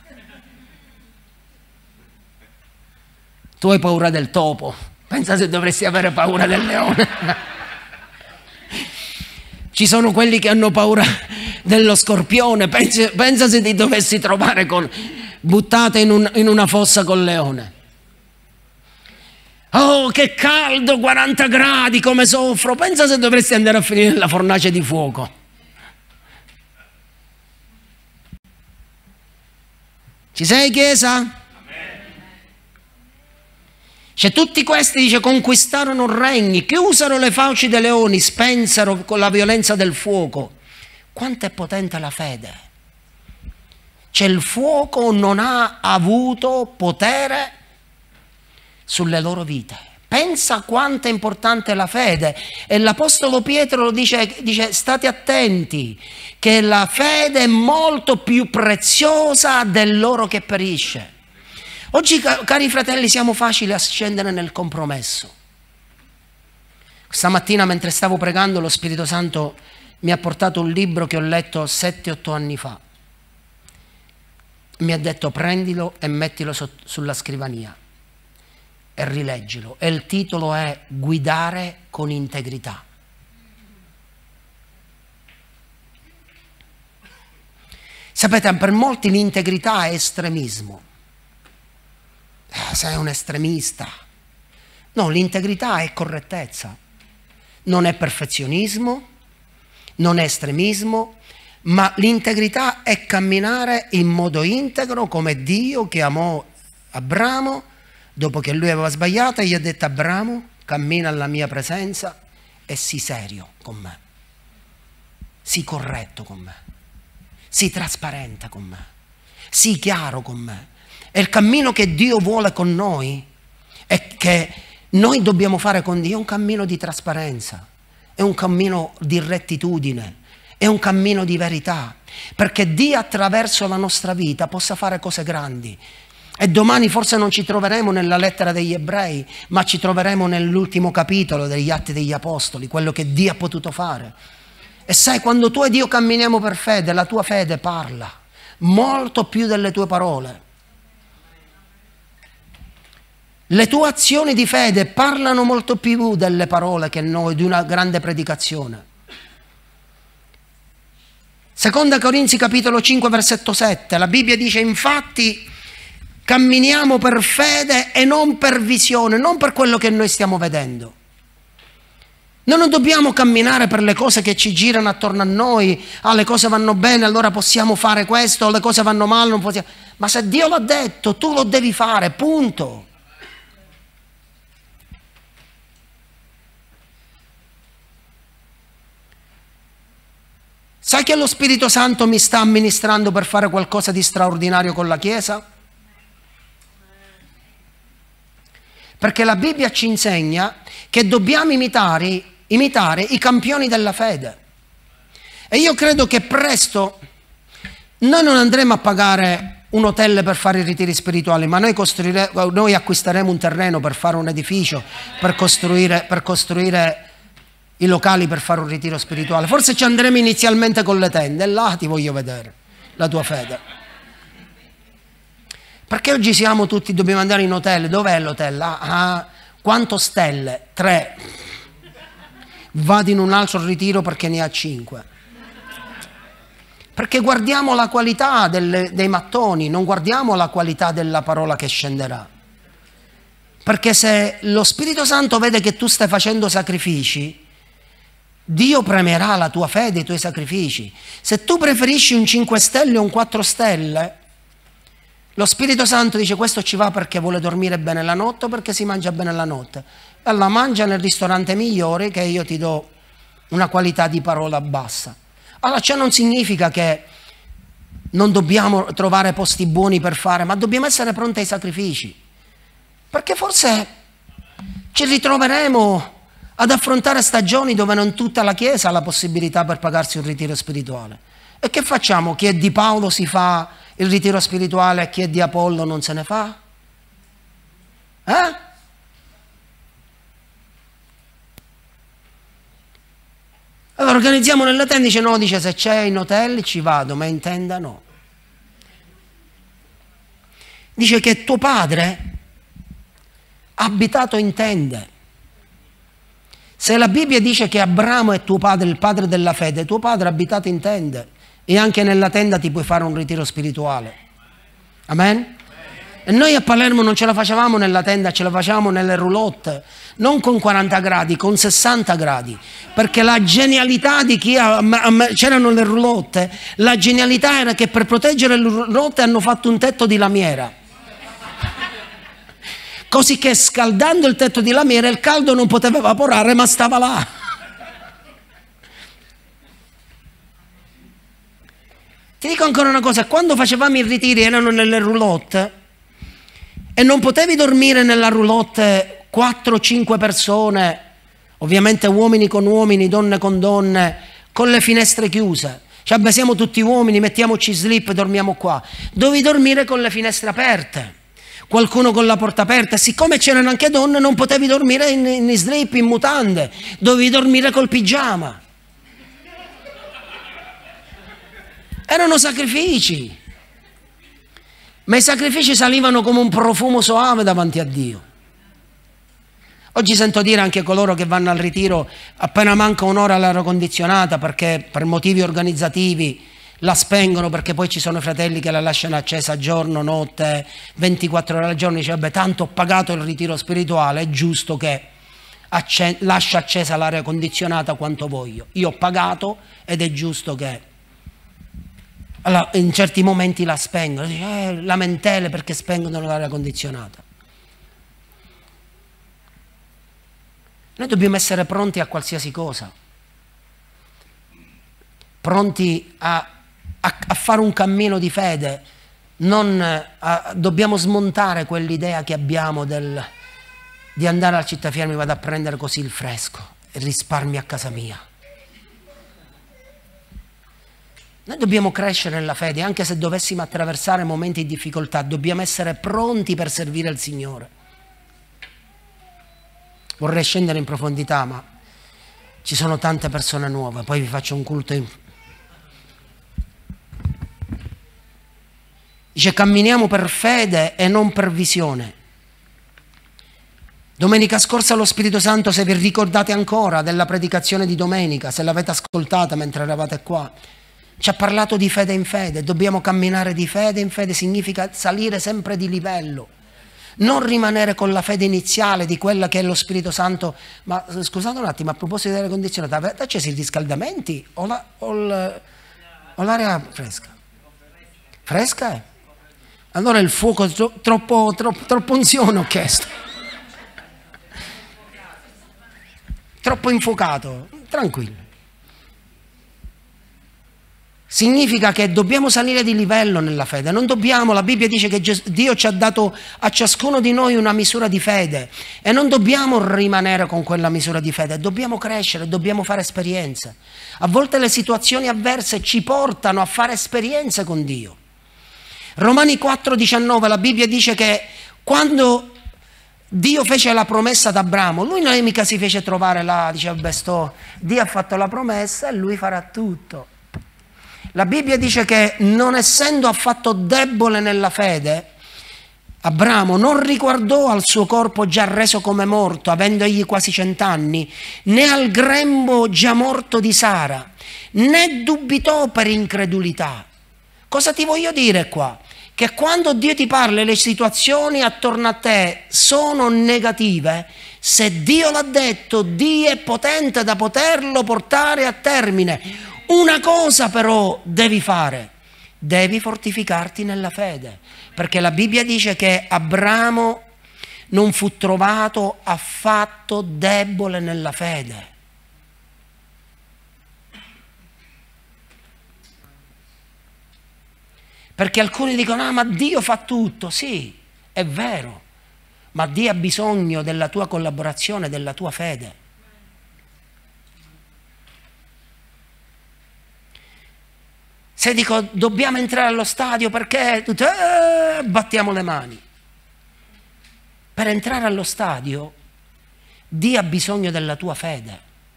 Tu hai paura del topo, pensa se dovresti avere paura del leone. Ci sono quelli che hanno paura dello scorpione, pensa se ti dovessi trovare buttata in una fossa col leone. Oh, che caldo, 40 gradi, come soffro, pensa se dovresti andare a finire nella fornace di fuoco. Ci sei, Chiesa? Cioè, tutti questi, dice, conquistarono regni, chiusero le fauci dei leoni, spensero con la violenza del fuoco. Quanto è potente la fede? Cioè, il fuoco non ha avuto potere sulle loro vite. Pensa quanto è importante la fede. E l'Apostolo Pietro lo dice state attenti, che la fede è molto più preziosa dell'oro che perisce. Oggi, cari fratelli, siamo facili a scendere nel compromesso. Stamattina, mentre stavo pregando, lo Spirito Santo mi ha portato un libro che ho letto 7-8 anni fa. Mi ha detto prendilo e mettilo sulla scrivania e rileggilo. E il titolo è Guidare con integrità. Sapete, per molti l'integrità è estremismo. Sei un estremista. No, l'integrità è correttezza. Non è perfezionismo, non è estremismo, ma l'integrità è camminare in modo integro come Dio che amò Abramo dopo che lui aveva sbagliato e gli ha detto: Abramo, cammina alla mia presenza e sii serio con me, sii corretto con me, sii trasparente con me, sii chiaro con me. E il cammino che Dio vuole con noi e che noi dobbiamo fare con Dio è un cammino di trasparenza, è un cammino di rettitudine, è un cammino di verità, perché Dio attraverso la nostra vita possa fare cose grandi. E domani forse non ci troveremo nella lettera degli Ebrei, ma ci troveremo nell'ultimo capitolo degli Atti degli Apostoli, quello che Dio ha potuto fare. E sai, quando tu ed io camminiamo per fede, la tua fede parla molto più delle tue parole. Le tue azioni di fede parlano molto più delle parole che noi, di una grande predicazione. Seconda Corinzi capitolo 5 versetto 7, la Bibbia dice: infatti camminiamo per fede e non per visione, non per quello che noi stiamo vedendo. Noi non dobbiamo camminare per le cose che ci girano attorno a noi. Le cose vanno bene, allora possiamo fare questo, le cose vanno male, non possiamo. Ma se Dio l'ha detto, tu lo devi fare, punto. Sai che lo Spirito Santo mi sta amministrando per fare qualcosa di straordinario con la Chiesa? Perché la Bibbia ci insegna che dobbiamo imitare i campioni della fede. E io credo che presto noi non andremo a pagare un hotel per fare i ritiri spirituali, ma noi acquisteremo un terreno per fare un edificio, per costruire i locali per fare un ritiro spirituale. Forse ci andremo inizialmente con le tende, e là ti voglio vedere la tua fede. Perché oggi siamo tutti, dobbiamo andare in hotel. Dov'è l'hotel? Quanto stelle? 3. Vado in un altro ritiro perché ne ha 5. Perché guardiamo la qualità dei mattoni, non guardiamo la qualità della parola che scenderà. Perché se lo Spirito Santo vede che tu stai facendo sacrifici, Dio premierà la tua fede e i tuoi sacrifici. Se tu preferisci un 5 stelle o un 4 stelle, lo Spirito Santo dice: questo ci va perché vuole dormire bene la notte o perché si mangia bene la notte. Allora mangia nel ristorante migliore, che io ti do una qualità di parola bassa. Allora ciò non significa che non dobbiamo trovare posti buoni per fare, ma dobbiamo essere pronti ai sacrifici. Perché forse ci ritroveremo ad affrontare stagioni dove non tutta la Chiesa ha la possibilità per pagarsi un ritiro spirituale. E che facciamo? Chi è di Paolo si fa il ritiro spirituale e chi è di Apollo non se ne fa? Allora organizziamo nelle tende, dice se c'è in hotel ci vado, ma in tenda no. Dice che tuo padre ha abitato in tende. Se la Bibbia dice che Abramo è tuo padre, il padre della fede, tuo padre ha abitato in tende e anche nella tenda ti puoi fare un ritiro spirituale. Amen? E noi a Palermo non ce la facevamo nella tenda, ce la facevamo nelle roulotte, non con 40 gradi, con 60 gradi, perché la genialità di chi c'erano le roulotte, la genialità era che per proteggere le roulotte hanno fatto un tetto di lamiera. così che scaldando il tetto di lamiera il caldo non poteva evaporare, ma stava là. Ti dico ancora una cosa, quando facevamo i ritiri erano nelle roulotte e non potevi dormire nella roulotte 4-5 persone, ovviamente uomini con uomini, donne con donne, con le finestre chiuse. Cioè, beh, siamo tutti uomini, mettiamoci slip e dormiamo qua. Dovevi dormire con le finestre aperte, qualcuno con la porta aperta, e siccome c'erano anche donne non potevi dormire in slip, in mutande, dovevi dormire col pigiama. Erano sacrifici, ma i sacrifici salivano come un profumo soave davanti a Dio. Oggi sento dire anche coloro che vanno al ritiro appena manca un'ora all'aria condizionata perché per motivi organizzativi la spengono, perché poi ci sono fratelli che la lasciano accesa giorno, notte, 24 ore al giorno. Dice, vabbè, tanto ho pagato il ritiro spirituale, è giusto che lascia accesa l'aria condizionata quanto voglio. Io ho pagato ed è giusto che... Allora, in certi momenti la spengono, dice, lamentele perché spengono l'aria condizionata. Noi dobbiamo essere pronti a qualsiasi cosa, pronti a fare un cammino di fede, dobbiamo smontare quell'idea che abbiamo di andare al Città mi vado a prendere così il fresco e risparmio a casa mia. Noi dobbiamo crescere nella fede, anche se dovessimo attraversare momenti di difficoltà, dobbiamo essere pronti per servire il Signore. Vorrei scendere in profondità, ma ci sono tante persone nuove, poi vi faccio un culto. Dice, camminiamo per fede e non per visione. Domenica scorsa lo Spirito Santo, se vi ricordate ancora della predicazione di domenica, se l'avete ascoltata mentre eravate qua, ci ha parlato di fede in fede. Dobbiamo camminare di fede in fede, significa salire sempre di livello, non rimanere con la fede iniziale di quella che è lo Spirito Santo. Ma scusate un attimo, a proposito delle condizionate, avete acceso i riscaldamenti o l'aria fresca? Fresca? Allora il fuoco troppo unzione ho chiesto, troppo infuocato, tranquillo. Significa che dobbiamo salire di livello nella fede, non dobbiamo, la Bibbia dice che Dio ci ha dato a ciascuno di noi una misura di fede e non dobbiamo rimanere con quella misura di fede, dobbiamo crescere, dobbiamo fare esperienze. A volte le situazioni avverse ci portano a fare esperienze con Dio. Romani 4,19, la Bibbia dice che quando Dio fece la promessa ad Abramo, lui non mica si fece trovare là, dice, Dio ha fatto la promessa e lui farà tutto. La Bibbia dice che non essendo affatto debole nella fede, Abramo non riguardò al suo corpo già reso come morto, avendo egli quasi 100 anni, né al grembo già morto di Sara, né dubitò per incredulità. Cosa ti voglio dire qua? Che quando Dio ti parla e le situazioni attorno a te sono negative, se Dio l'ha detto, Dio è potente da poterlo portare a termine. Una cosa però devi fare, devi fortificarti nella fede, perché la Bibbia dice che Abramo non fu trovato affatto debole nella fede. Perché alcuni dicono, ma Dio fa tutto, sì, è vero, ma Dio ha bisogno della tua collaborazione, della tua fede. Se dico dobbiamo entrare allo stadio perché battiamo le mani. Per entrare allo stadio Dio ha bisogno della tua fede,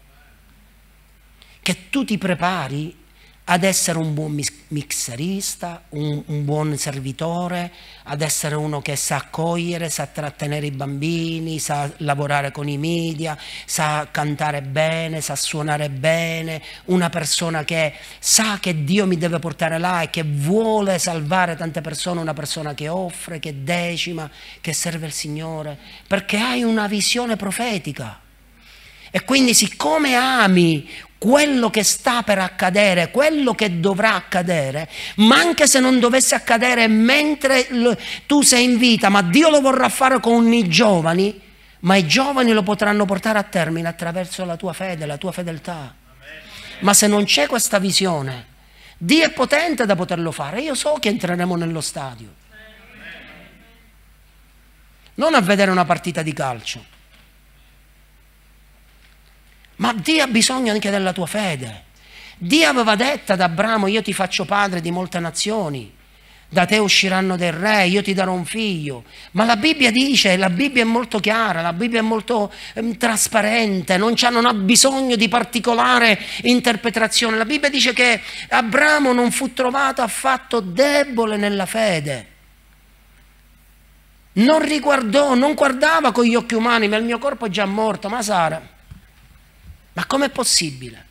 che tu ti prepari ad essere un buon mixerista, un buon servitore, ad essere uno che sa accogliere, sa trattenere i bambini, sa lavorare con i media, sa cantare bene, sa suonare bene, una persona che sa che Dio mi deve portare là e che vuole salvare tante persone, una persona che offre, che decima, che serve il Signore, perché hai una visione profetica. E quindi siccome ami quello che sta per accadere, quello che dovrà accadere, ma anche se non dovesse accadere mentre tu sei in vita, ma Dio lo vorrà fare con i giovani, ma i giovani lo potranno portare a termine attraverso la tua fede, la tua fedeltà. Ma se non c'è questa visione, Dio è potente da poterlo fare. Io so che entreremo nello stadio, non a vedere una partita di calcio, ma Dio ha bisogno anche della tua fede. Dio aveva detto ad Abramo: io ti faccio padre di molte nazioni, da te usciranno dei re, io ti darò un figlio. Ma la Bibbia dice, la Bibbia è molto chiara, la Bibbia è molto trasparente, non ha bisogno di particolare interpretazione. La Bibbia dice che Abramo non fu trovato affatto debole nella fede. Non guardava con gli occhi umani: ma il mio corpo è già morto, ma Sara, ma com'è possibile?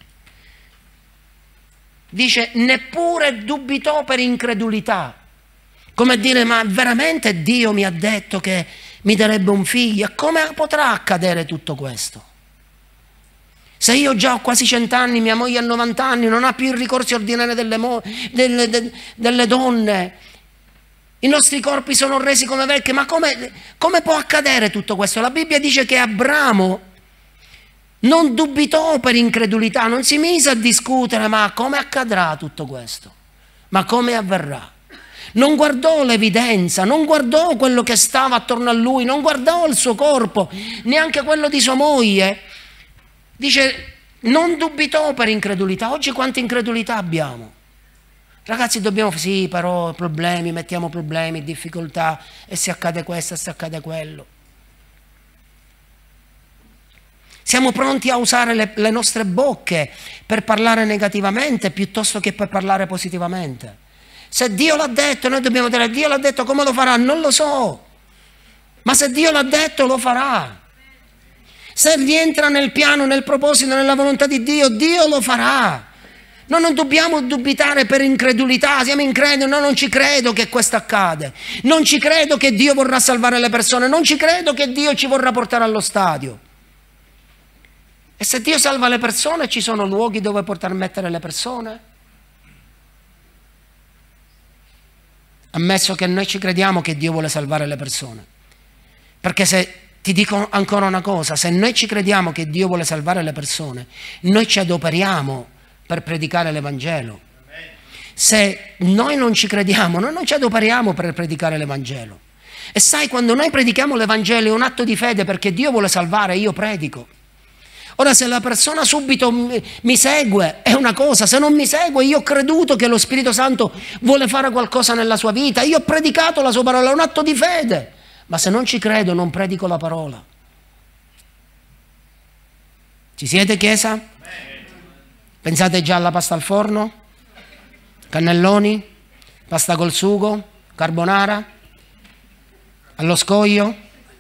Dice, neppure dubitò per incredulità. Come a dire: ma veramente Dio mi ha detto che mi darebbe un figlio? Come potrà accadere tutto questo? Se io già ho quasi 100 anni, mia moglie ha 90 anni, non ha più il ricorso ordinario delle donne, i nostri corpi sono resi come vecchi, ma come può accadere tutto questo? La Bibbia dice che Abramo non dubitò per incredulità, non si mise a discutere: ma come accadrà tutto questo? Ma come avverrà? Non guardò l'evidenza, non guardò quello che stava attorno a lui, non guardò il suo corpo, neanche quello di sua moglie. Dice, non dubitò per incredulità. Oggi quanta incredulità abbiamo? Ragazzi, sì, però problemi, mettiamo problemi, difficoltà, e se accade questo, e se accade quello. Siamo pronti a usare le nostre bocche per parlare negativamente piuttosto che per parlare positivamente. Se Dio l'ha detto, noi dobbiamo dire: Dio l'ha detto, come lo farà? Non lo so. Ma se Dio l'ha detto, lo farà. Se rientra nel piano, nel proposito, nella volontà di Dio, Dio lo farà. Noi non dobbiamo dubitare per incredulità. Siamo increduli: no, non ci credo che questo accade. Non ci credo che Dio vorrà salvare le persone. Non ci credo che Dio ci vorrà portare allo stadio. E se Dio salva le persone, ci sono luoghi dove poter mettere le persone? Ammesso che noi ci crediamo che Dio vuole salvare le persone. Perché se, ti dico ancora una cosa, se noi ci crediamo che Dio vuole salvare le persone, noi ci adoperiamo per predicare l'Evangelo. Se noi non ci crediamo, noi non ci adoperiamo per predicare l'Evangelo. E sai, quando noi predichiamo l'Evangelo è un atto di fede, perché Dio vuole salvare, io predico. Ora, se la persona subito mi segue è una cosa, se non mi segue, io ho creduto che lo Spirito Santo vuole fare qualcosa nella sua vita, io ho predicato la sua parola, è un atto di fede. Ma se non ci credo, non predico la parola. Ci siete, Chiesa? Pensate già alla pasta al forno? Cannelloni? Pasta col sugo? Carbonara? Allo scoglio?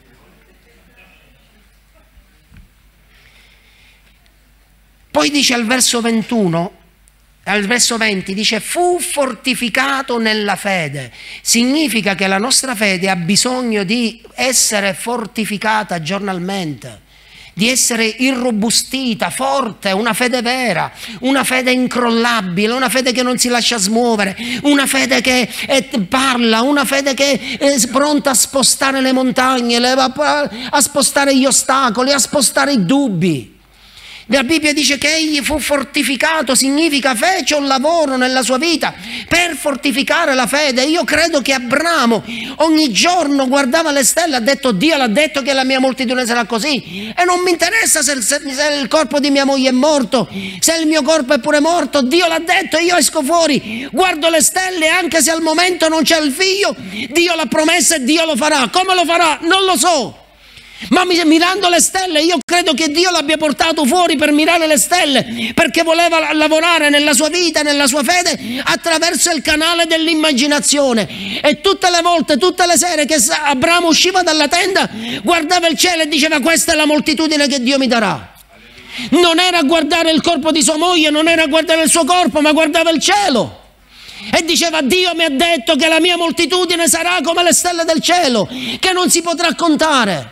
Poi dice al verso 21, al verso 20, dice: fu fortificato nella fede. Significa che la nostra fede ha bisogno di essere fortificata giornalmente, di essere irrobustita, forte, una fede vera, una fede incrollabile, una fede che non si lascia smuovere, una fede che parla, una fede che è pronta a spostare le montagne, a spostare gli ostacoli, a spostare i dubbi. La Bibbia dice che egli fu fortificato, significa fece un lavoro nella sua vita per fortificare la fede. Io credo che Abramo ogni giorno guardava le stelle, ha detto: Dio l'ha detto che la mia moltitudine sarà così, e non mi interessa se il corpo di mia moglie è morto, se il mio corpo è pure morto, Dio l'ha detto, io esco fuori, guardo le stelle, anche se al momento non c'è il figlio, Dio l'ha promesso e Dio lo farà. Come lo farà? Non lo so. Ma mirando le stelle, io credo che Dio l'abbia portato fuori per mirare le stelle, perché voleva lavorare nella sua vita, nella sua fede, attraverso il canale dell'immaginazione. E tutte le volte, tutte le sere che Abramo usciva dalla tenda, guardava il cielo e diceva: questa è la moltitudine che Dio mi darà. Non era a guardare il corpo di sua moglie, non era a guardare il suo corpo, ma guardava il cielo. E diceva: Dio mi ha detto che la mia moltitudine sarà come le stelle del cielo, che non si potrà contare.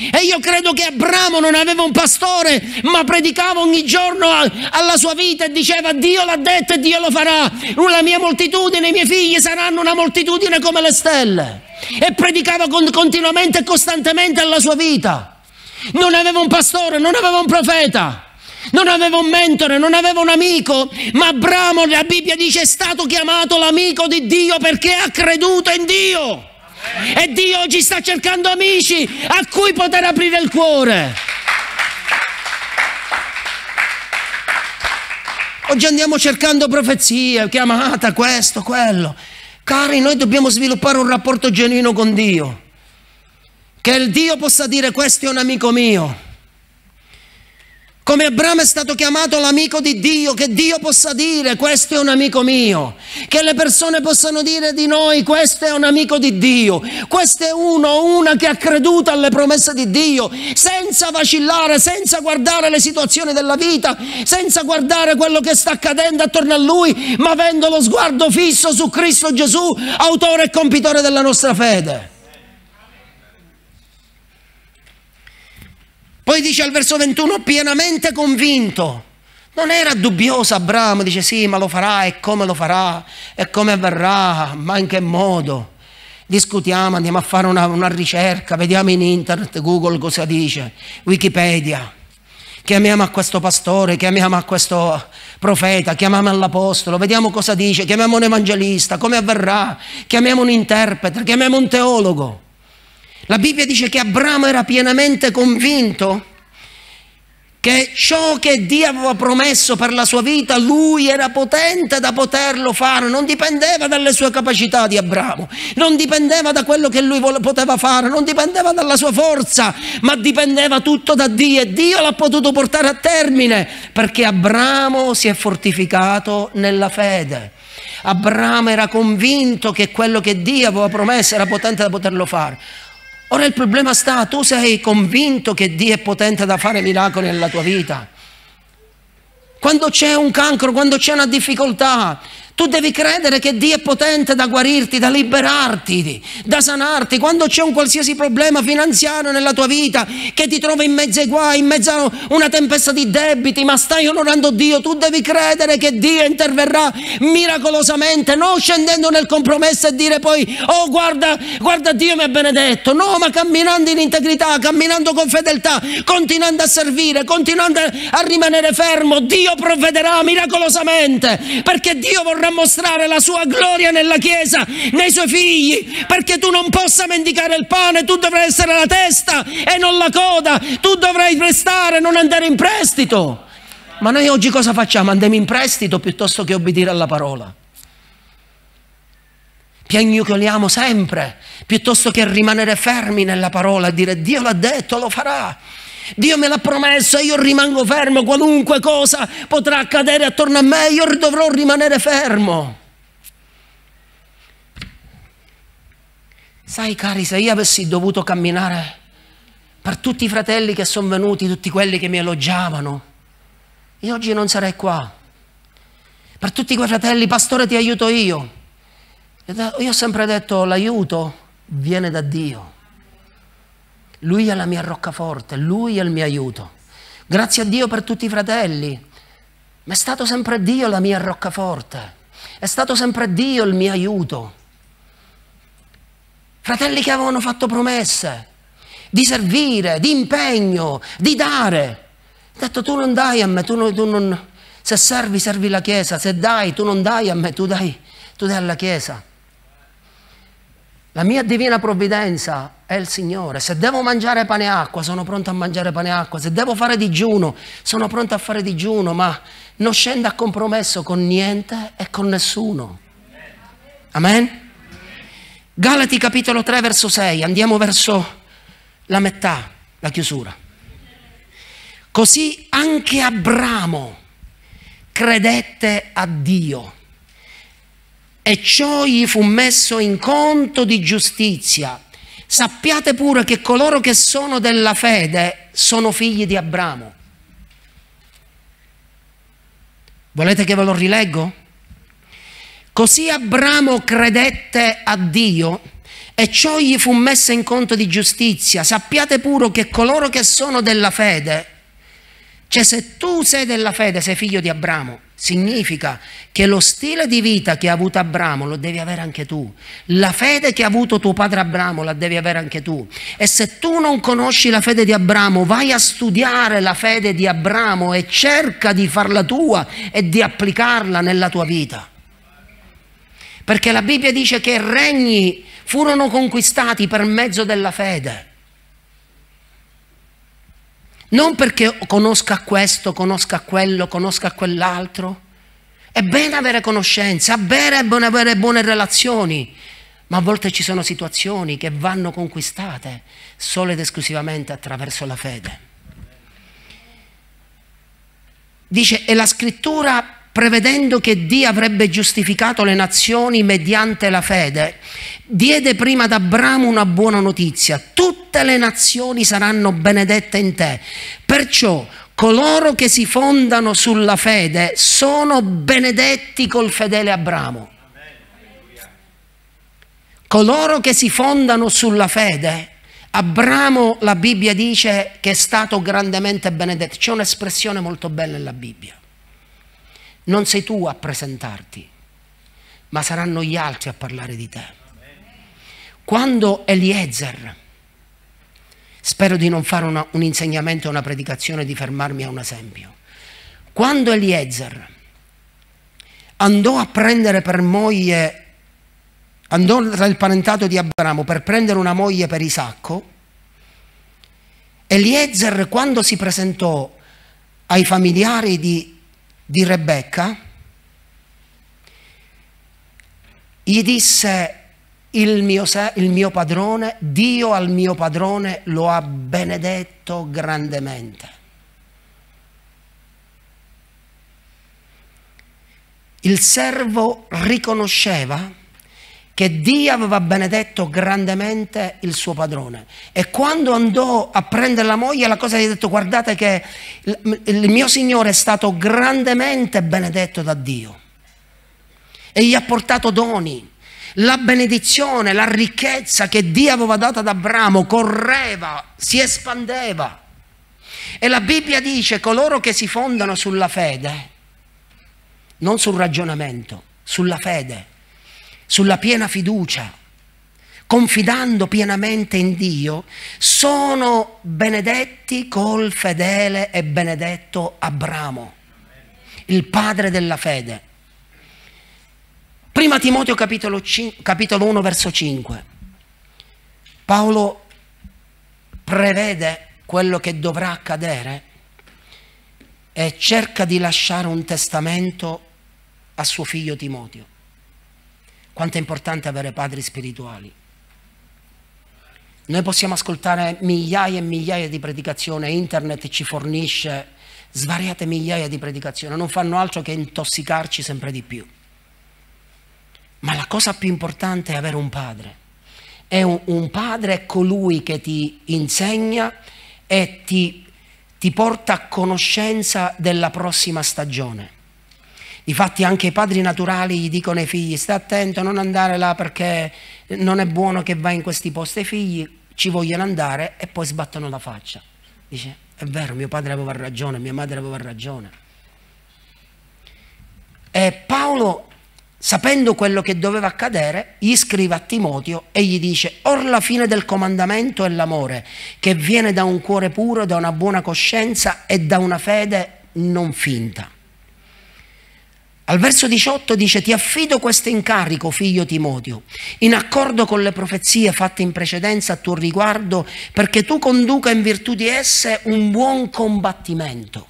E io credo che Abramo non aveva un pastore, ma predicava ogni giorno alla sua vita e diceva: Dio l'ha detto e Dio lo farà, la mia moltitudine, i miei figli saranno una moltitudine come le stelle. E predicava continuamente e costantemente alla sua vita. Non aveva un pastore, non aveva un profeta, non aveva un mentore, non aveva un amico, ma Abramo, la Bibbia dice, è stato chiamato l'amico di Dio perché ha creduto in Dio. E Dio oggi sta cercando amici a cui poter aprire il cuore. Oggi andiamo cercando profezie, chiamata, questo, quello. Cari, noi dobbiamo sviluppare un rapporto genuino con Dio. Che il Dio possa dire: questo è un amico mio. Come Abramo è stato chiamato l'amico di Dio, che Dio possa dire: questo è un amico mio. Che le persone possano dire di noi: questo è un amico di Dio. Questo è uno o una che ha creduto alle promesse di Dio, senza vacillare, senza guardare le situazioni della vita, senza guardare quello che sta accadendo attorno a lui, ma avendo lo sguardo fisso su Cristo Gesù, autore e compitore della nostra fede. Poi dice al verso 21, pienamente convinto. Non era dubbioso Abramo, dice sì, ma lo farà, e come lo farà, e come avverrà, ma in che modo. Discutiamo, andiamo a fare una ricerca, vediamo in internet, Google cosa dice, Wikipedia. Chiamiamo a questo pastore, chiamiamo a questo profeta, chiamiamo all'apostolo, vediamo cosa dice, chiamiamo un evangelista, come avverrà, chiamiamo un interprete, chiamiamo un teologo. La Bibbia dice che Abramo era pienamente convinto che ciò che Dio aveva promesso per la sua vita, lui era potente da poterlo fare. Non dipendeva dalle sue capacità di Abramo, non dipendeva da quello che lui poteva fare, non dipendeva dalla sua forza, ma dipendeva tutto da Dio, e Dio l'ha potuto portare a termine perché Abramo si è fortificato nella fede. Abramo era convinto che quello che Dio aveva promesso era potente da poterlo fare. Ora il problema sta, tu sei convinto che Dio è potente da fare miracoli nella tua vita? Quando c'è un cancro, quando c'è una difficoltà, tu devi credere che Dio è potente da guarirti, da liberarti, da sanarti. Quando c'è un qualsiasi problema finanziario nella tua vita, che ti trovi in mezzo ai guai, in mezzo a una tempesta di debiti, ma stai onorando Dio, tu devi credere che Dio interverrà miracolosamente, non scendendo nel compromesso e dire poi: oh guarda Dio mi ha benedetto. No, ma camminando in integrità, camminando con fedeltà, continuando a servire, continuando a rimanere fermo, Dio provvederà miracolosamente, perché Dio vorrà mostrare la sua gloria nella Chiesa, nei suoi figli, perché tu non possa mendicare il pane, tu dovrai essere la testa e non la coda, tu dovrai prestare, non andare in prestito. Ma noi oggi cosa facciamo? Andiamo in prestito piuttosto che obbedire alla parola. Piagnucoliamo sempre piuttosto che rimanere fermi nella parola e dire: Dio l'ha detto, lo farà. Dio me l'ha promesso e io rimango fermo, qualunque cosa potrà accadere attorno a me, io dovrò rimanere fermo. Sai, cari, se io avessi dovuto camminare per tutti i fratelli che sono venuti, tutti quelli che mi elogiavano, io oggi non sarei qua. Per tutti quei fratelli: pastore, ti aiuto io. Io ho sempre detto: l'aiuto viene da Dio. Lui è la mia roccaforte, Lui è il mio aiuto. Grazie a Dio per tutti i fratelli, ma è stato sempre Dio la mia roccaforte, è stato sempre Dio il mio aiuto. Fratelli che avevano fatto promesse di servire, di impegno, di dare. Ho detto: tu non dai a me, se servi la Chiesa, se dai, tu non dai a me, tu dai alla Chiesa. La mia divina provvidenza è il Signore. Se devo mangiare pane e acqua, sono pronto a mangiare pane e acqua. Se devo fare digiuno, sono pronto a fare digiuno, ma non scendo a compromesso con niente e con nessuno. Amen? Galati capitolo 3 verso 6, andiamo verso la metà, la chiusura. Così anche Abramo credette a Dio, e ciò gli fu messo in conto di giustizia. Sappiate pure che coloro che sono della fede sono figli di Abramo. Volete che ve lo rileggo? Così Abramo credette a Dio e ciò gli fu messo in conto di giustizia. Sappiate pure che coloro che sono della fede, cioè se tu sei della fede, sei figlio di Abramo, significa che lo stile di vita che ha avuto Abramo lo devi avere anche tu. La fede che ha avuto tuo padre Abramo la devi avere anche tu. E se tu non conosci la fede di Abramo, vai a studiare la fede di Abramo e cerca di farla tua e di applicarla nella tua vita. Perché la Bibbia dice che i regni furono conquistati per mezzo della fede. Non perché conosca questo, conosca quello, conosca quell'altro. È bene avere conoscenza, è bene avere buone relazioni, ma a volte ci sono situazioni che vanno conquistate solo ed esclusivamente attraverso la fede. Dice, e la scrittura, prevedendo che Dio avrebbe giustificato le nazioni mediante la fede, diede prima ad Abramo una buona notizia: tutte le nazioni saranno benedette in te. Perciò coloro che si fondano sulla fede sono benedetti col fedele Abramo. Coloro che si fondano sulla fede, Abramo, la Bibbia dice che è stato grandemente benedetto. C'è un'espressione molto bella nella Bibbia. Non sei tu a presentarti, ma saranno gli altri a parlare di te. Quando Eliezer, spero di non fare un insegnamento o una predicazione, di fermarmi a un esempio. Quando Eliezer andò a prendere per moglie, andò tra il parentato di Abramo per prendere una moglie per Isacco, Eliezer, quando si presentò ai familiari di Rebecca, gli disse: il mio padrone, Dio al mio padrone lo ha benedetto grandemente. Il servo riconosceva che Dio aveva benedetto grandemente il suo padrone, e quando andò a prendere la moglie, la cosa gli ha detto: guardate che il mio signore è stato grandemente benedetto da Dio, e gli ha portato doni. La benedizione, la ricchezza che Dio aveva dato ad Abramo correva, si espandeva. E la Bibbia dice: coloro che si fondano sulla fede, non sul ragionamento, sulla fede, sulla piena fiducia, confidando pienamente in Dio, sono benedetti col fedele e benedetto Abramo, il padre della fede. Prima Timoteo capitolo 1 verso 5. Paolo prevede quello che dovrà accadere e cerca di lasciare un testamento a suo figlio Timoteo. Quanto è importante avere padri spirituali. Noi possiamo ascoltare migliaia e migliaia di predicazioni, internet ci fornisce svariate migliaia di predicazioni, non fanno altro che intossicarci sempre di più. Ma la cosa più importante è avere un padre. E un padre è colui che ti insegna e ti porta a conoscenza della prossima stagione. Difatti anche i padri naturali gli dicono ai figli: stai attento, non andare là perché non è buono che vai in questi posti. I figli ci vogliono andare e poi sbattono la faccia. Dice: è vero, mio padre aveva ragione, mia madre aveva ragione. E Paolo, sapendo quello che doveva accadere, gli scrive a Timoteo e gli dice: or la fine del comandamento è l'amore, che viene da un cuore puro, da una buona coscienza e da una fede non finta. Al verso 18 dice: ti affido questo incarico, figlio Timoteo, in accordo con le profezie fatte in precedenza a tuo riguardo, perché tu conduca in virtù di esse un buon combattimento,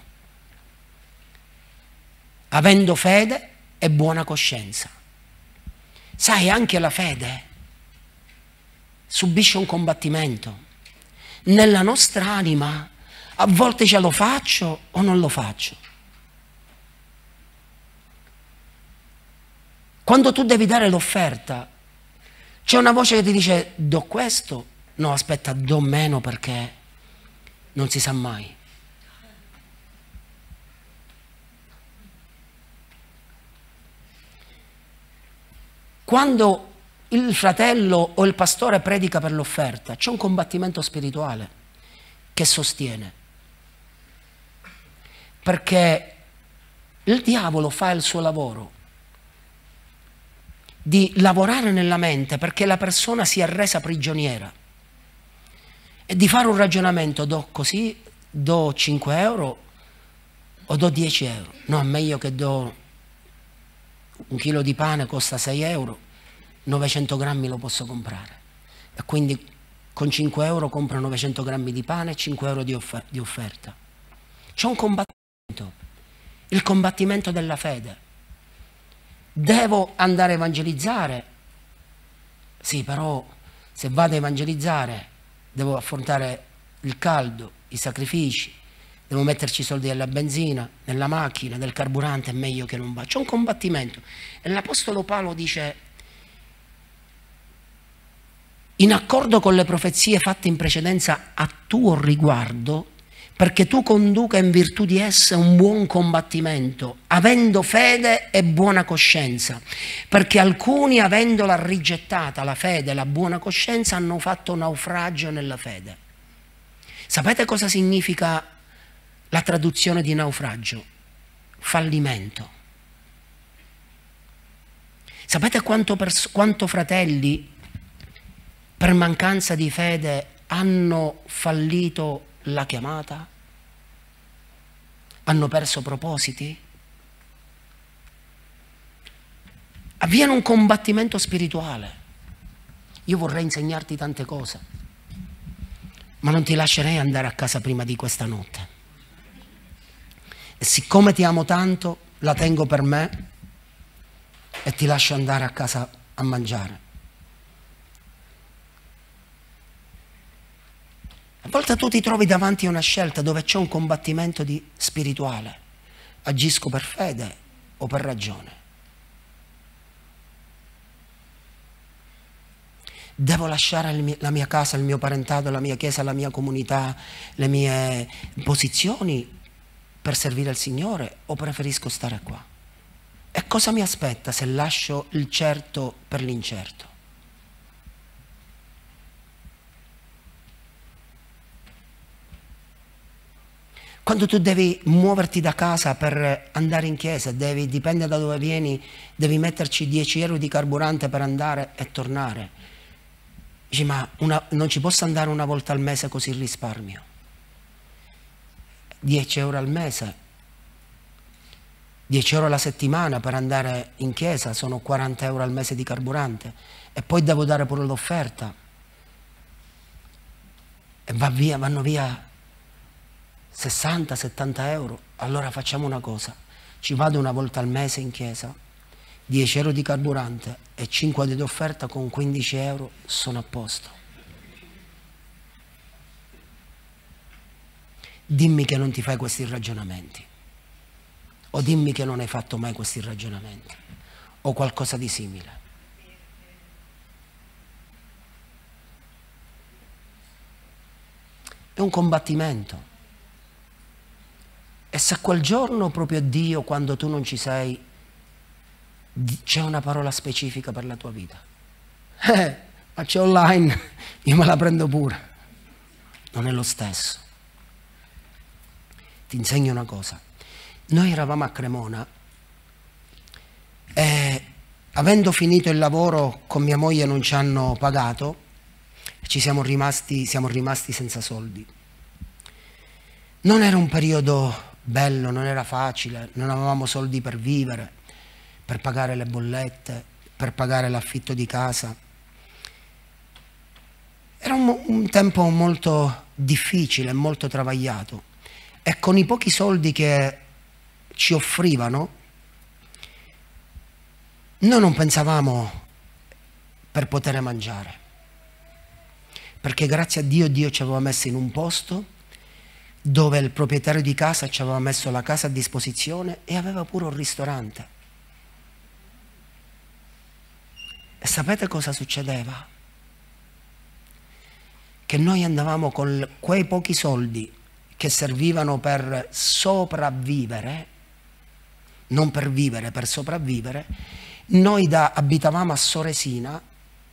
avendo fede e buona coscienza. Sai, anche la fede subisce un combattimento. Nella nostra anima a volte ce lo faccio o non lo faccio. Quando tu devi dare l'offerta, c'è una voce che ti dice: do questo? No, aspetta, do meno perché non si sa mai. Quando il fratello o il pastore predica per l'offerta, c'è un combattimento spirituale che sostiene. Perché il diavolo fa il suo lavoro di lavorare nella mente perché la persona si è resa prigioniera e di fare un ragionamento: do così, do 5 euro o do 10 euro. No, è meglio che do un chilo di pane, costa 6 euro, 900 grammi lo posso comprare. E quindi con 5 euro compro 900 grammi di pane e 5 euro di offerta. C'è un combattimento, il combattimento della fede. Devo andare a evangelizzare? Sì, però se vado a evangelizzare devo affrontare il caldo, i sacrifici, devo metterci i soldi della benzina, nella macchina, del carburante, è meglio che non vada. C'è un combattimento. E l'Apostolo Paolo dice: in accordo con le profezie fatte in precedenza a tuo riguardo, perché tu conduca in virtù di esse un buon combattimento, avendo fede e buona coscienza, perché alcuni, avendola rigettata, la fede e la buona coscienza, hanno fatto naufragio nella fede. Sapete cosa significa la traduzione di naufragio? Fallimento. Sapete quanto fratelli per mancanza di fede hanno fallito la chiamata? Hanno perso propositi? Avviene un combattimento spirituale. Io vorrei insegnarti tante cose, ma non ti lascerei andare a casa prima di questa notte. E siccome ti amo tanto, la tengo per me e ti lascio andare a casa a mangiare. A volte tu ti trovi davanti a una scelta dove c'è un combattimento spirituale. Agisco per fede o per ragione? Devo lasciare la mia casa, il mio parentato, la mia chiesa, la mia comunità, le mie posizioni per servire il Signore, o preferisco stare qua? E cosa mi aspetta se lascio il certo per l'incerto? Quando tu devi muoverti da casa per andare in chiesa, dipende da dove vieni, devi metterci 10 euro di carburante per andare e tornare. Dici, ma non ci posso andare una volta al mese così risparmio? 10 euro al mese, 10 euro alla settimana per andare in chiesa, sono 40 euro al mese di carburante. E poi devo dare pure l'offerta. E vanno via 60-70 euro. Allora facciamo una cosa: ci vado una volta al mese in chiesa, 10 euro di carburante e 5 di offerta, con 15 euro sono a posto. Dimmi che non ti fai questi ragionamenti, o dimmi che non hai fatto mai questi ragionamenti, o qualcosa di simile. È un combattimento. E se quel giorno proprio Dio, quando tu non ci sei, c'è una parola specifica per la tua vita, ma c'è online, io me la prendo pure. Non è lo stesso. Ti insegno una cosa. Noi eravamo a Cremona e, avendo finito il lavoro con mia moglie, non ci hanno pagato, siamo rimasti senza soldi. Non era un periodo bello, non era facile, non avevamo soldi per vivere, per pagare le bollette, per pagare l'affitto di casa. Era un tempo molto difficile, molto travagliato, e con i pochi soldi che ci offrivano noi non pensavamo per poter mangiare, perché grazie a Dio ci aveva messo in un posto dove il proprietario di casa ci aveva messo la casa a disposizione e aveva pure un ristorante. E sapete cosa succedeva? Che noi andavamo con quei pochi soldi che servivano per sopravvivere, non per vivere, per sopravvivere. Noi abitavamo a Soresina,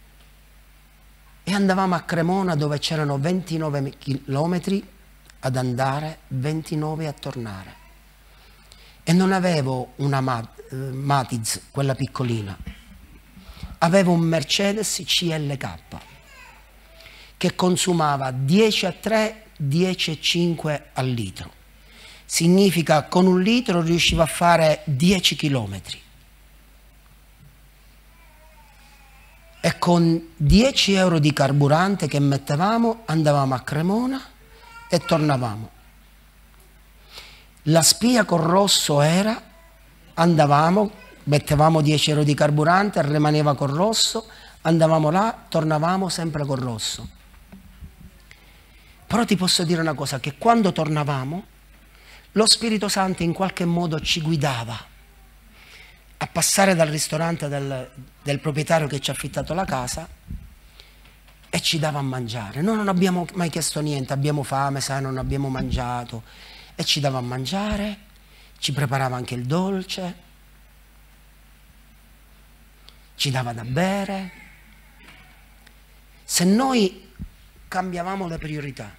e andavamo a Cremona dove c'erano 29 chilometri ad andare, 29 a tornare. E non avevo una Matiz, quella piccolina, avevo un Mercedes CLK che consumava 10,3, 10,5 al litro. Significa con 1 litro riuscivo a fare 10 chilometri. E con 10 euro di carburante che mettevamo andavamo a Cremona e tornavamo. La spia col rosso era, andavamo, mettevamo 10 euro di carburante, rimaneva col rosso, andavamo là, tornavamo sempre col rosso. Però ti posso dire una cosa, che quando tornavamo, lo Spirito Santo in qualche modo ci guidava a passare dal ristorante del proprietario che ci ha affittato la casa e ci dava a mangiare. Noi non abbiamo mai chiesto niente, abbiamo fame, sai, non abbiamo mangiato, e ci dava a mangiare, ci preparava anche il dolce, ci dava da bere. Se noi cambiavamo le priorità,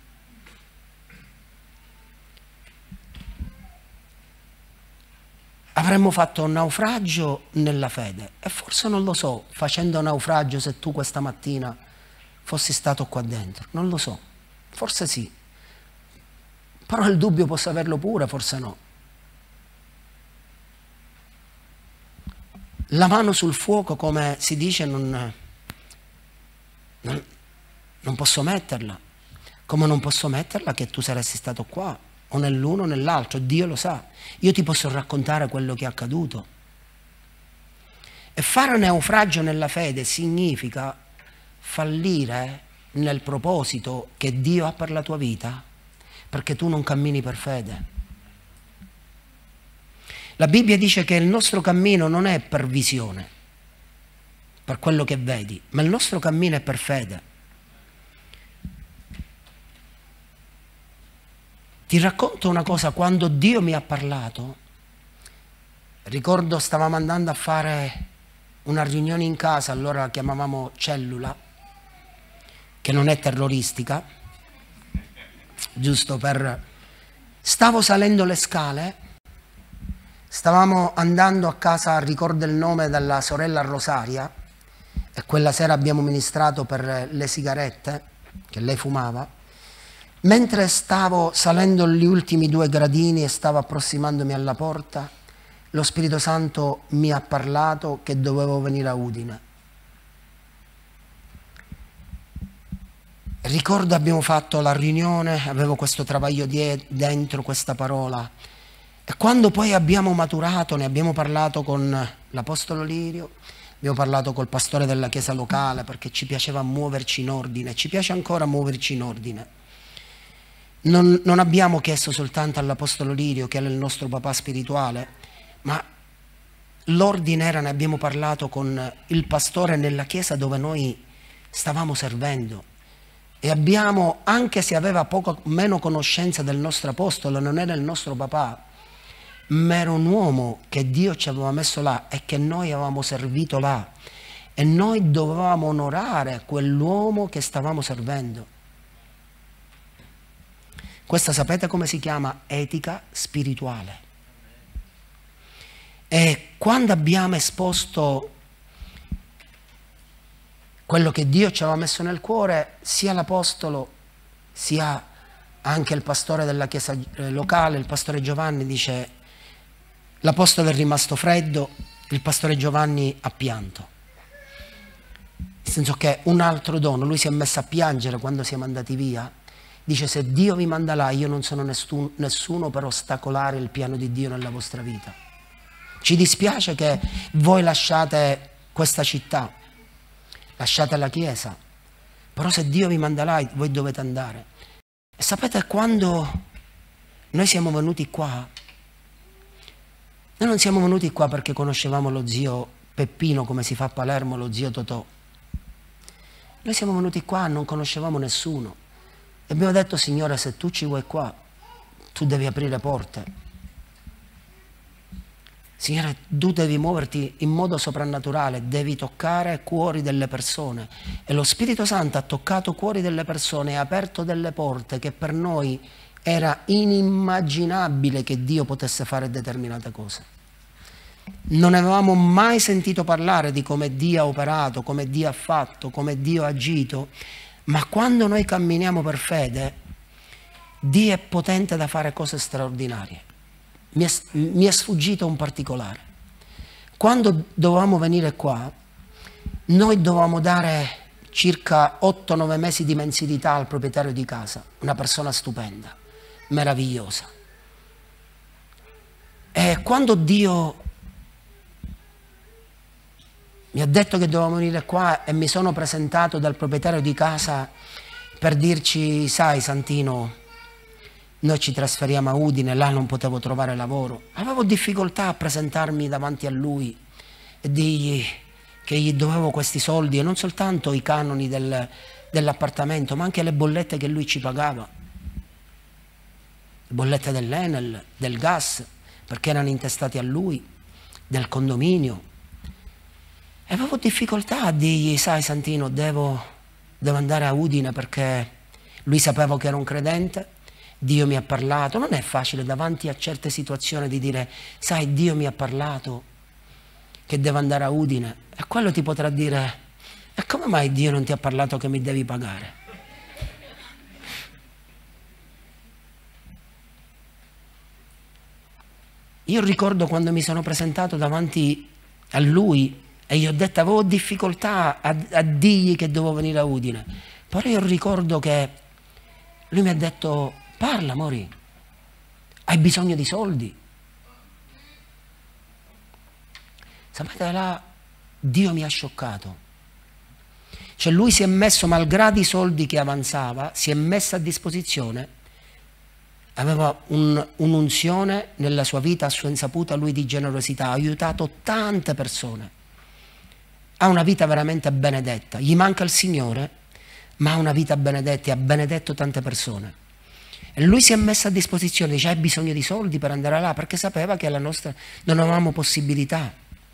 avremmo fatto un naufragio nella fede. E forse non lo so, facendo naufragio, se tu questa mattina fossi stato qua dentro, non lo so, forse sì. Però il dubbio posso averlo pure, forse no. La mano sul fuoco, come si dice, non posso metterla. Come non posso metterla che tu saresti stato qua, o nell'uno o nell'altro, Dio lo sa. Io ti posso raccontare quello che è accaduto. E fare naufragio nella fede significa fallire nel proposito che Dio ha per la tua vita, perché tu non cammini per fede. La Bibbia dice che il nostro cammino non è per visione, per quello che vedi, ma il nostro cammino è per fede. Ti racconto una cosa, quando Dio mi ha parlato, ricordo stavamo andando a fare una riunione in casa, allora la chiamavamo cellula, che non è terroristica, giusto per... Stavo salendo le scale, stavamo andando a casa, ricordo il nome della sorella Rosaria, e quella sera abbiamo ministrato per le sigarette, che lei fumava. Mentre stavo salendo gli ultimi 2 gradini e stavo approssimandomi alla porta, lo Spirito Santo mi ha parlato che dovevo venire a Udine. Ricordo abbiamo fatto la riunione, avevo questo travaglio dentro questa parola, e quando poi abbiamo maturato, ne abbiamo parlato con l'Apostolo Lirio, abbiamo parlato col pastore della chiesa locale, perché ci piaceva muoverci in ordine, ci piace ancora muoverci in ordine. Non abbiamo chiesto soltanto all'Apostolo Lirio, che era il nostro papà spirituale, ma l'ordine era, ne abbiamo parlato con il pastore nella chiesa dove noi stavamo servendo, e abbiamo, anche se aveva meno conoscenza del nostro apostolo, non era il nostro papà, ma era un uomo che Dio ci aveva messo là e che noi avevamo servito là, e noi dovevamo onorare quell'uomo che stavamo servendo. Questa sapete come si chiama? Etica spirituale. E quando abbiamo esposto quello che Dio ci aveva messo nel cuore, sia l'Apostolo, sia anche il pastore della chiesa locale, il pastore Giovanni, dice: l'Apostolo è rimasto freddo, il pastore Giovanni ha pianto. Nel senso che un altro dono, lui si è messo a piangere quando siamo andati via. Dice: se Dio vi manda là, io non sono nessuno per ostacolare il piano di Dio nella vostra vita. Ci dispiace che voi lasciate questa città, lasciate la chiesa, però se Dio vi manda là, voi dovete andare. E sapete, quando noi siamo venuti qua, noi non siamo venuti qua perché conoscevamo lo zio Peppino, come si fa a Palermo, lo zio Totò. Noi siamo venuti qua, non conoscevamo nessuno. E abbiamo detto: Signore, se tu ci vuoi qua, tu devi aprire porte. Signore, tu devi muoverti in modo soprannaturale, devi toccare cuori delle persone. E lo Spirito Santo ha toccato cuori delle persone e ha aperto delle porte che per noi era inimmaginabile che Dio potesse fare determinate cose. Non avevamo mai sentito parlare di come Dio ha operato, come Dio ha fatto, come Dio ha agito, ma quando noi camminiamo per fede, Dio è potente da fare cose straordinarie. Mi è sfuggito un particolare. Quando dovevamo venire qua, noi dovevamo dare circa 8-9 mesi di mensilità al proprietario di casa, una persona stupenda, meravigliosa. E quando Dio mi ha detto che dovevamo venire qua e mi sono presentato dal proprietario di casa per dirci, sai Santino, noi ci trasferiamo a Udine, là non potevo trovare lavoro. Avevo difficoltà a presentarmi davanti a lui e dirgli che gli dovevo questi soldi e non soltanto i canoni dell'appartamento, ma anche le bollette che lui ci pagava. Le bollette dell'Enel, del gas, perché erano intestati a lui, del condominio. E avevo difficoltà a dirgli, sai Santino, devo andare a Udine perché lui sapeva che ero un credente. Dio mi ha parlato. Non è facile davanti a certe situazioni di dire, sai, Dio mi ha parlato che devo andare a Udine. E quello ti potrà dire, e come mai Dio non ti ha parlato che mi devi pagare? Io ricordo quando mi sono presentato davanti a lui e gli ho detto, avevo difficoltà a dirgli che dovevo venire a Udine. Però io ricordo che lui mi ha detto, parla, amore, hai bisogno di soldi. Sapete, là Dio mi ha scioccato. Cioè lui si è messo, malgrado i soldi che avanzava, si è messo a disposizione, aveva un'unzione nella sua vita, a sua insaputa, lui di generosità, ha aiutato tante persone. Ha una vita veramente benedetta, gli manca il Signore, ma ha una vita benedetta e ha benedetto tante persone. E lui si è messo a disposizione, dice hai bisogno di soldi per andare là, perché sapeva che alla nostra non avevamo possibilità.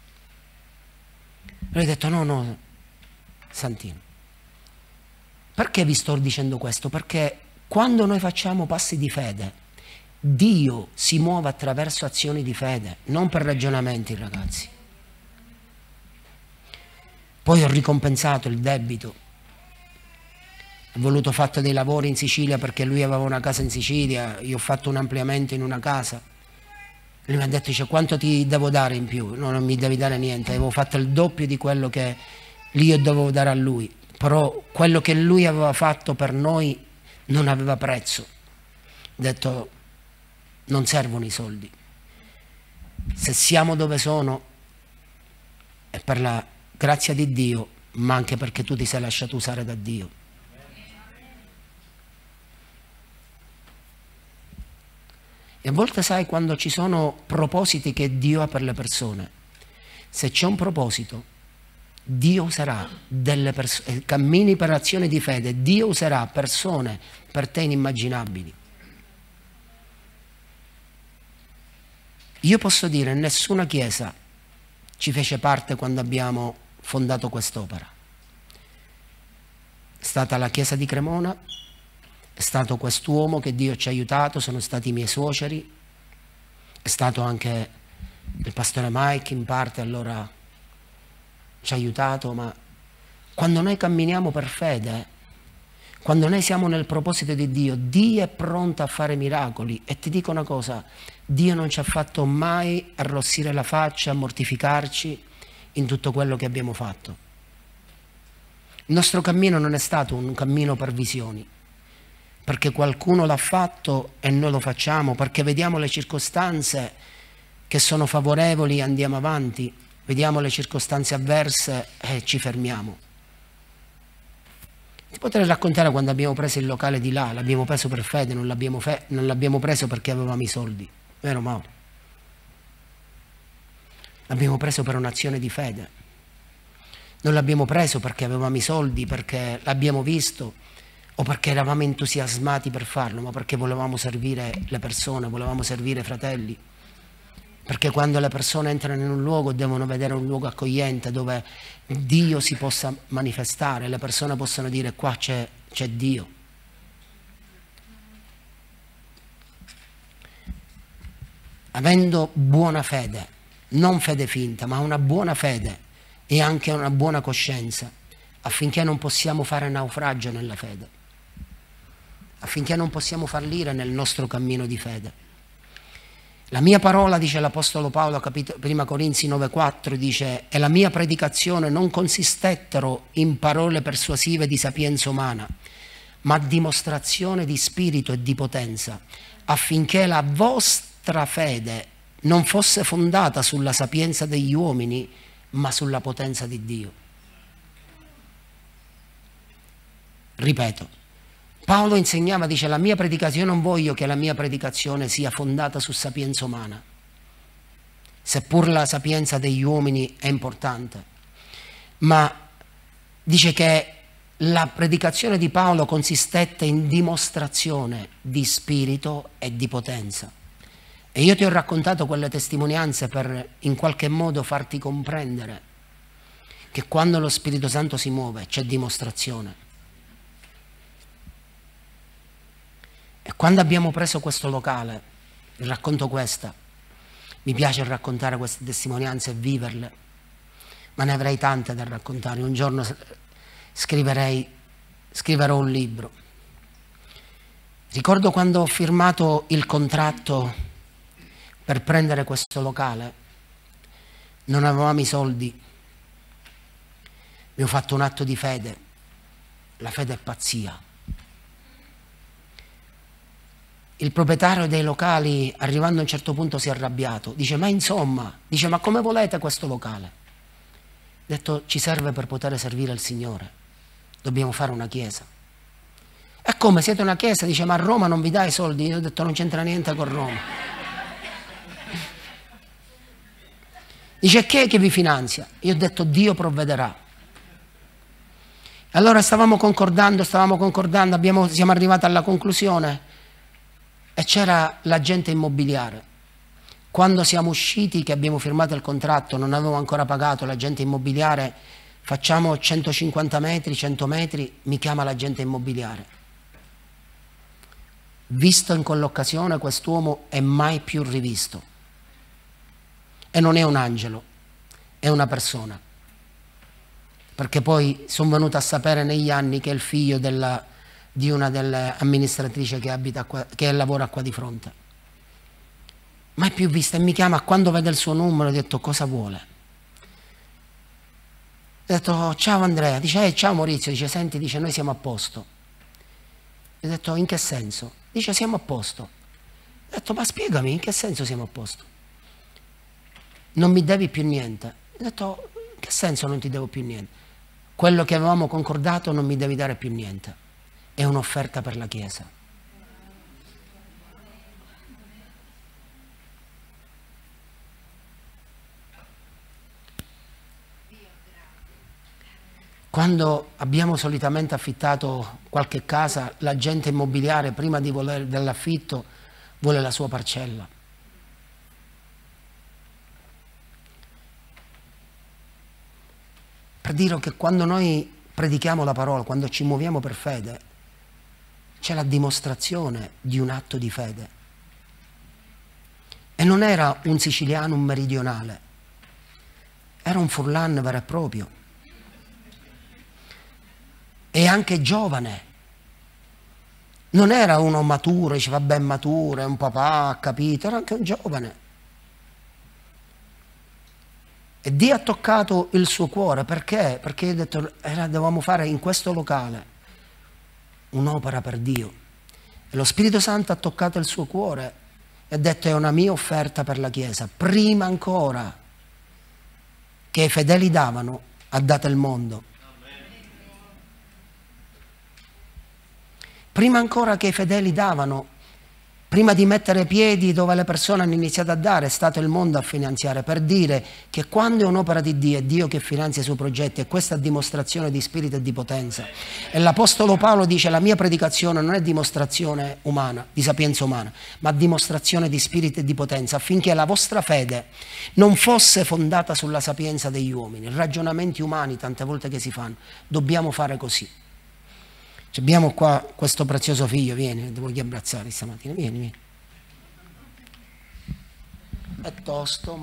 Lui ha detto no, Santino, perché vi sto dicendo questo? Perché quando noi facciamo passi di fede, Dio si muove attraverso azioni di fede, non per ragionamenti, ragazzi. Poi ho ricompensato il debito. Ho voluto fare dei lavori in Sicilia perché lui aveva una casa in Sicilia, io ho fatto un ampliamento in una casa. Lui mi ha detto, dice, quanto ti devo dare in più? No, non mi devi dare niente, avevo fatto il doppio di quello che io dovevo dare a lui. Però quello che lui aveva fatto per noi non aveva prezzo. Ho detto, non servono i soldi. Se siamo dove sono è per la grazia di Dio, ma anche perché tu ti sei lasciato usare da Dio. E a volte sai quando ci sono propositi che Dio ha per le persone, se c'è un proposito, Dio userà delle persone, cammini per azione di fede, Dio userà persone per te inimmaginabili. Io posso dire, nessuna chiesa ci fece parte quando abbiamo fondato quest'opera. È stata la chiesa di Cremona, è stato quest'uomo che Dio ci ha aiutato, sono stati i miei suoceri, è stato anche il pastore Mike in parte, allora ci ha aiutato, ma quando noi camminiamo per fede, quando noi siamo nel proposito di Dio, Dio è pronto a fare miracoli. E ti dico una cosa, Dio non ci ha fatto mai arrossire la faccia, a mortificarci in tutto quello che abbiamo fatto. Il nostro cammino non è stato un cammino per visioni, perché qualcuno l'ha fatto e noi lo facciamo, perché vediamo le circostanze che sono favorevoli e andiamo avanti, vediamo le circostanze avverse e ci fermiamo. Ti potrei raccontare quando abbiamo preso il locale di là, l'abbiamo preso per fede, non l'abbiamo preso perché avevamo i soldi, vero Mauro? L'abbiamo preso per un'azione di fede, non l'abbiamo preso perché avevamo i soldi, perché l'abbiamo visto o perché eravamo entusiasmati per farlo, ma perché volevamo servire le persone, volevamo servire i fratelli. Perché quando le persone entrano in un luogo devono vedere un luogo accogliente dove Dio si possa manifestare, le persone possono dire qua c'è Dio. Avendo buona fede, non fede finta, ma una buona fede e anche una buona coscienza, affinché non possiamo fare naufragio nella fede, affinché non possiamo fallire nel nostro cammino di fede. La mia parola, dice l'Apostolo Paolo, prima Corinzi 9,4, dice: e la mia predicazione non consistettero in parole persuasive di sapienza umana, ma dimostrazione di spirito e di potenza, affinché la vostra fede non fosse fondata sulla sapienza degli uomini, ma sulla potenza di Dio. Ripeto, Paolo insegnava, dice: la mia predicazione, non voglio che la mia predicazione sia fondata su sapienza umana, seppur la sapienza degli uomini è importante, ma dice che la predicazione di Paolo consistette in dimostrazione di spirito e di potenza. E io ti ho raccontato quelle testimonianze per in qualche modo farti comprendere che quando lo Spirito Santo si muove c'è dimostrazione. E quando abbiamo preso questo locale, racconto questa, mi piace raccontare queste testimonianze e viverle, ma ne avrei tante da raccontare. Un giorno scriverò un libro. Ricordo quando ho firmato il contratto per prendere questo locale, non avevamo i soldi, abbiamo fatto un atto di fede, la fede è pazzia. Il proprietario dei locali, arrivando a un certo punto, si è arrabbiato, dice: ma insomma, dice, ma come volete questo locale? Ho detto: ci serve per poter servire il Signore, dobbiamo fare una chiesa. E come, siete una chiesa? Dice: ma a Roma non vi dai soldi? Io ho detto: non c'entra niente con Roma. Dice: che vi finanzia? Io ho detto: Dio provvederà. Allora stavamo concordando, siamo arrivati alla conclusione e c'era l'agente immobiliare. Quando siamo usciti, che abbiamo firmato il contratto, non avevo ancora pagato l'agente immobiliare, facciamo 150 metri, 100 metri, mi chiama l'agente immobiliare. Visto in quell'occasione, quest'uomo è mai più rivisto. E non è un angelo, è una persona. Perché poi sono venuto a sapere negli anni che è il figlio di una delle amministratrici che abita qua, che lavora qua di fronte. Mai più vista, e mi chiama, quando vede il suo numero, ho detto: cosa vuole? Ho detto: ciao Andrea. Dice: ciao Maurizio. Dice: senti, dice, noi siamo a posto. Ho detto: in che senso? Dice: siamo a posto. Ho detto: ma spiegami, in che senso siamo a posto? Non mi devi più niente. Ho detto: in che senso non ti devo più niente? Quello che avevamo concordato non mi devi dare più niente. È un'offerta per la Chiesa. Quando abbiamo solitamente affittato qualche casa, l'agente immobiliare, prima di volere dell'affitto, vuole la sua parcella. Per dire che quando noi predichiamo la parola, quando ci muoviamo per fede, c'è la dimostrazione di un atto di fede. E non era un siciliano, un meridionale, era un furlan vero e proprio. E anche giovane. Non era uno maturo, diceva: vabbè, maturo, è un papà, ha capito, era anche un giovane. E Dio ha toccato il suo cuore, perché? Perché ha detto: dovevamo fare in questo locale un'opera per Dio. E lo Spirito Santo ha toccato il suo cuore e ha detto: è una mia offerta per la Chiesa. Prima ancora che i fedeli davano, ha dato il mondo. Prima ancora che i fedeli davano, Prima di mettere piedi dove le persone hanno iniziato a dare, è stato il mondo a finanziare, per dire che quando è un'opera di Dio, è Dio che finanzia i suoi progetti, e questa è dimostrazione di spirito e di potenza. E l'Apostolo Paolo dice: la mia predicazione non è dimostrazione umana, di sapienza umana, ma dimostrazione di spirito e di potenza, affinché la vostra fede non fosse fondata sulla sapienza degli uomini, ragionamenti umani tante volte che si fanno. Dobbiamo fare così. Abbiamo qua questo prezioso figlio, vieni, ti voglio abbracciare stamattina, vieni. È tosto, ma...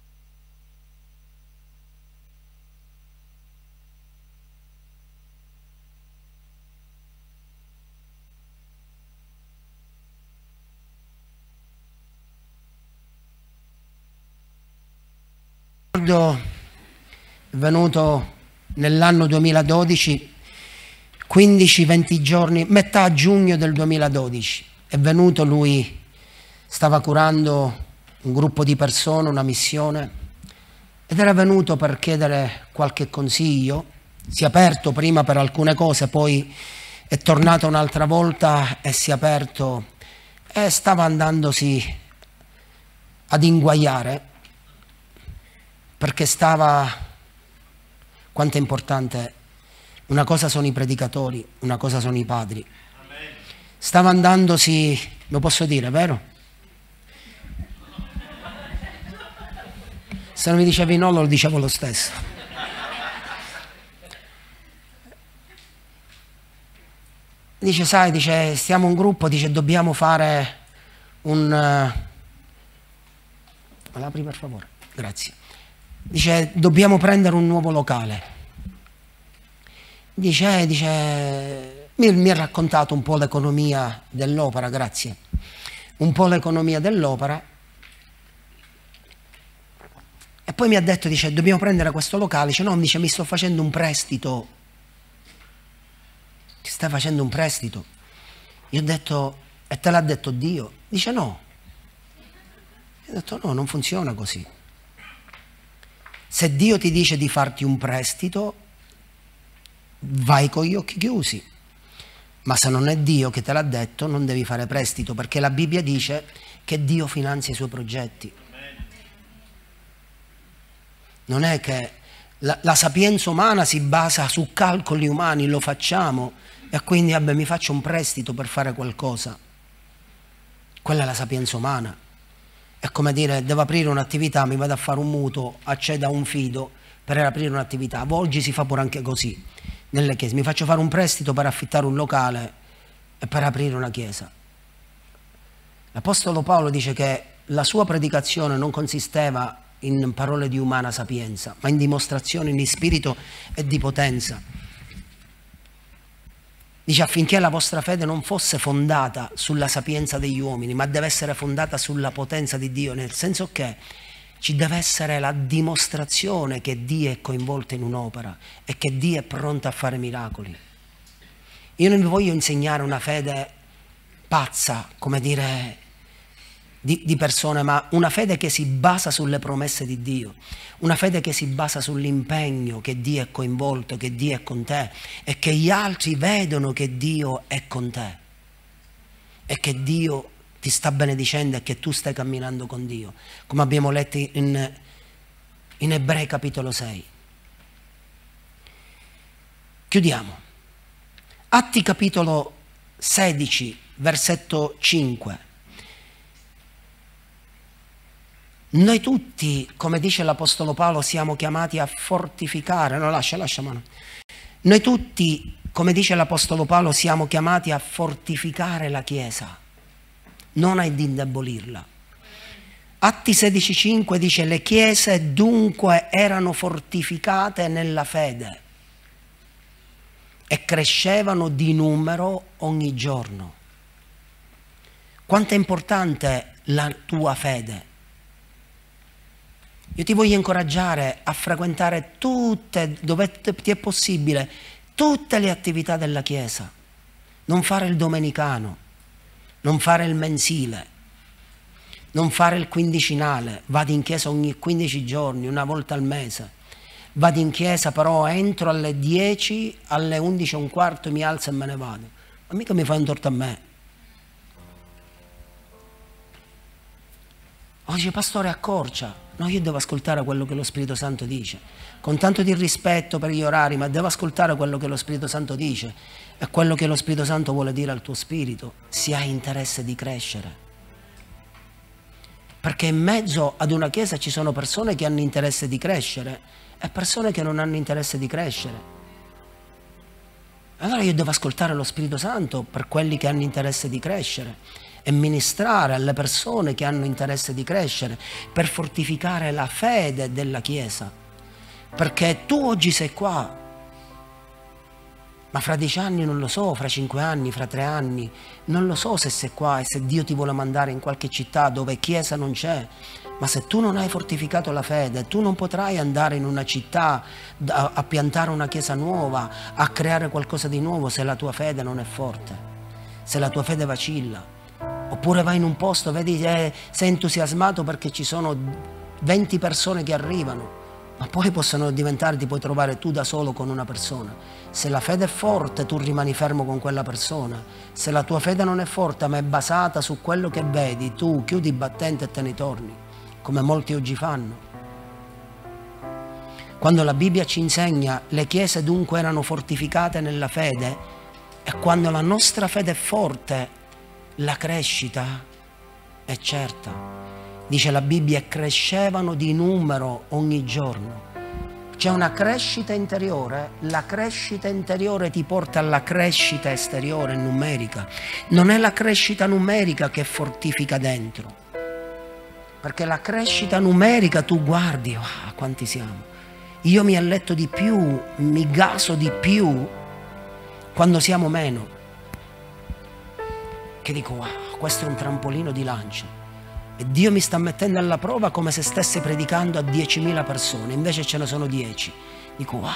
È venuto nell'anno 2012, 15-20 giorni, metà giugno del 2012, è venuto, lui stava curando un gruppo di persone, una missione, ed era venuto per chiedere qualche consiglio. Si è aperto prima per alcune cose, poi è tornato un'altra volta e si è aperto, e stava andandosi ad inguaiare, perché stava... Quanto è importante. Una cosa sono i predicatori, una cosa sono i padri. Stava andandosi, lo posso dire, vero? Se non mi dicevi no, lo dicevo lo stesso. Dice, sai, dice, stiamo un gruppo, dice, dobbiamo fare un... Me l'apri per favore? Grazie. Dice, dobbiamo prendere un nuovo locale. Dice, mi ha raccontato un po' l'economia dell'opera, grazie, un po' l'economia dell'opera, e poi mi ha detto, dice, dobbiamo prendere questo locale. Dice, no, dice, mi sto facendo un prestito. Ti stai facendo un prestito? Io ho detto, e te l'ha detto Dio? Dice, no. Io ho detto, no, non funziona così. Se Dio ti dice di farti un prestito, vai con gli occhi chiusi, ma se non è Dio che te l'ha detto, non devi fare prestito, perché la Bibbia dice che Dio finanzia i suoi progetti. Non è che la sapienza umana si basa su calcoli umani, lo facciamo, e quindi vabbè, mi faccio un prestito per fare qualcosa. Quella è la sapienza umana. È come dire, devo aprire un'attività, mi vado a fare un mutuo, accedo a un fido per aprire un'attività. Oggi si fa pure anche così. Nelle chiese, mi faccio fare un prestito per affittare un locale e per aprire una chiesa. L'Apostolo Paolo dice che la sua predicazione non consisteva in parole di umana sapienza, ma in dimostrazioni di spirito e di potenza. Dice, affinché la vostra fede non fosse fondata sulla sapienza degli uomini, ma deve essere fondata sulla potenza di Dio, nel senso che ci deve essere la dimostrazione che Dio è coinvolto in un'opera e che Dio è pronto a fare miracoli. Io non vi voglio insegnare una fede pazza, come dire, di persone, ma una fede che si basa sulle promesse di Dio, una fede che si basa sull'impegno che Dio è coinvolto, che Dio è con te, e che gli altri vedono che Dio è con te e che Dio ti sta benedicendo e che tu stai camminando con Dio, come abbiamo letto in Ebrei capitolo 6. Chiudiamo. Atti capitolo 16, versetto 5. Noi tutti, come dice l'Apostolo Paolo, siamo chiamati a fortificare. No, lascia mano. Noi tutti, come dice l'Apostolo Paolo, siamo chiamati a fortificare la Chiesa, non ad indebolirla. Atti 16,5 dice: le chiese dunque erano fortificate nella fede e crescevano di numero ogni giorno. Quanto è importante la tua fede? Io ti voglio incoraggiare a frequentare tutte, dove ti è possibile, tutte le attività della Chiesa. Non fare il domenicano, non fare il mensile, non fare il quindicinale. Vado in chiesa ogni 15 giorni, una volta al mese. Vado in chiesa, però entro alle 10, alle 11:15 mi alzo e me ne vado. Ma mica mi fai un torto a me. O dice, pastore, accorcia. No, io devo ascoltare quello che lo Spirito Santo dice, con tanto di rispetto per gli orari, ma devo ascoltare quello che lo Spirito Santo dice e quello che lo Spirito Santo vuole dire al tuo spirito, se hai interesse di crescere. Perché in mezzo ad una chiesa ci sono persone che hanno interesse di crescere e persone che non hanno interesse di crescere. Allora io devo ascoltare lo Spirito Santo per quelli che hanno interesse di crescere e ministrare alle persone che hanno interesse di crescere per fortificare la fede della Chiesa. Perché tu oggi sei qua, ma fra 10 anni non lo so, fra 5 anni, fra 3 anni, non lo so se sei qua e se Dio ti vuole mandare in qualche città dove Chiesa non c'è. Ma se tu non hai fortificato la fede, tu non potrai andare in una città a piantare una chiesa nuova, a creare qualcosa di nuovo se la tua fede non è forte, se la tua fede vacilla. Oppure vai in un posto, vedi, sei entusiasmato perché ci sono 20 persone che arrivano, ma poi possono diventare, ti puoi trovare tu da solo con una persona. Se la fede è forte, tu rimani fermo con quella persona. Se la tua fede non è forte, ma è basata su quello che vedi, tu chiudi i battenti e te ne torni, come molti oggi fanno. Quando la Bibbia ci insegna, le chiese dunque erano fortificate nella fede, e quando la nostra fede è forte, la crescita è certa. Dice la Bibbia, e crescevano di numero ogni giorno. C'è una crescita interiore, la crescita interiore ti porta alla crescita esteriore numerica. Non è la crescita numerica che fortifica dentro, perché la crescita numerica tu guardi, wow, quanti siamo. Io mi alletto di più, mi gaso di più quando siamo meno, che dico, wow, questo è un trampolino di lancio. E Dio mi sta mettendo alla prova come se stesse predicando a 10.000 persone, invece ce ne sono 10. Dico, wow.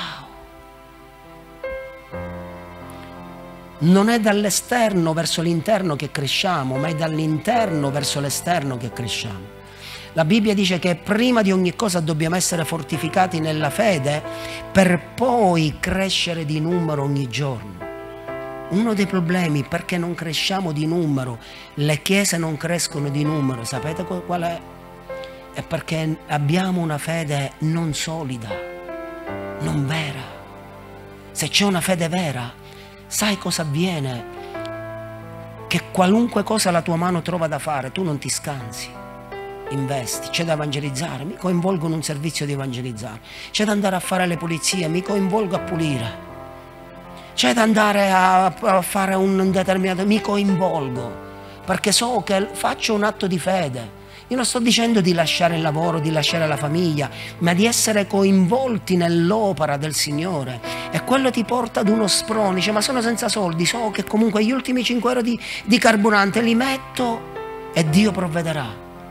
Non è dall'esterno verso l'interno che cresciamo, ma è dall'interno verso l'esterno che cresciamo. La Bibbia dice che prima di ogni cosa dobbiamo essere fortificati nella fede per poi crescere di numero ogni giorno. Uno dei problemi perché non cresciamo di numero, le chiese non crescono di numero, sapete qual è? È perché abbiamo una fede non solida, non vera. Se c'è una fede vera, sai cosa avviene? Che qualunque cosa la tua mano trova da fare, tu non ti scansi, investi. C'è da evangelizzare, mi coinvolgo in un servizio di evangelizzare. C'è da andare a fare le pulizie, mi coinvolgo a pulire. C'è da andare a fare un determinato, mi coinvolgo, perché so che faccio un atto di fede. Io non sto dicendo di lasciare il lavoro, di lasciare la famiglia, ma di essere coinvolti nell'opera del Signore. E quello ti porta ad uno sprone, dice, ma sono senza soldi, so che comunque gli ultimi 5 euro di carburante li metto e Dio provvederà.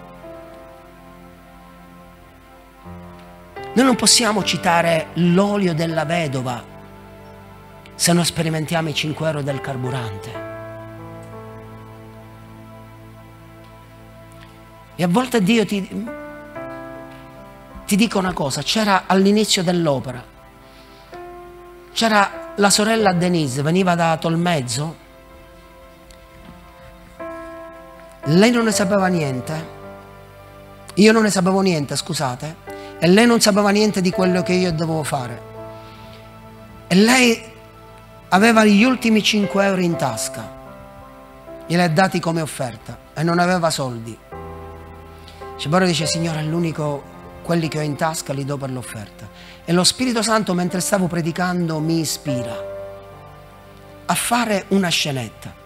Noi non possiamo citare l'olio della vedova se non sperimentiamo i 5 euro del carburante. E a volte Dio ti dico una cosa, c'era all'inizio dell'opera, c'era la sorella Denise, veniva da Tolmezzo, lei non ne sapeva niente, io non ne sapevo niente, scusate, e lei non sapeva niente di quello che io dovevo fare. E lei aveva gli ultimi 5 euro in tasca, glieli ha dati come offerta e non aveva soldi. Poi dice, Signore, è l'unico, quelli che ho in tasca li do per l'offerta. E lo Spirito Santo, mentre stavo predicando, mi ispira a fare una scenetta.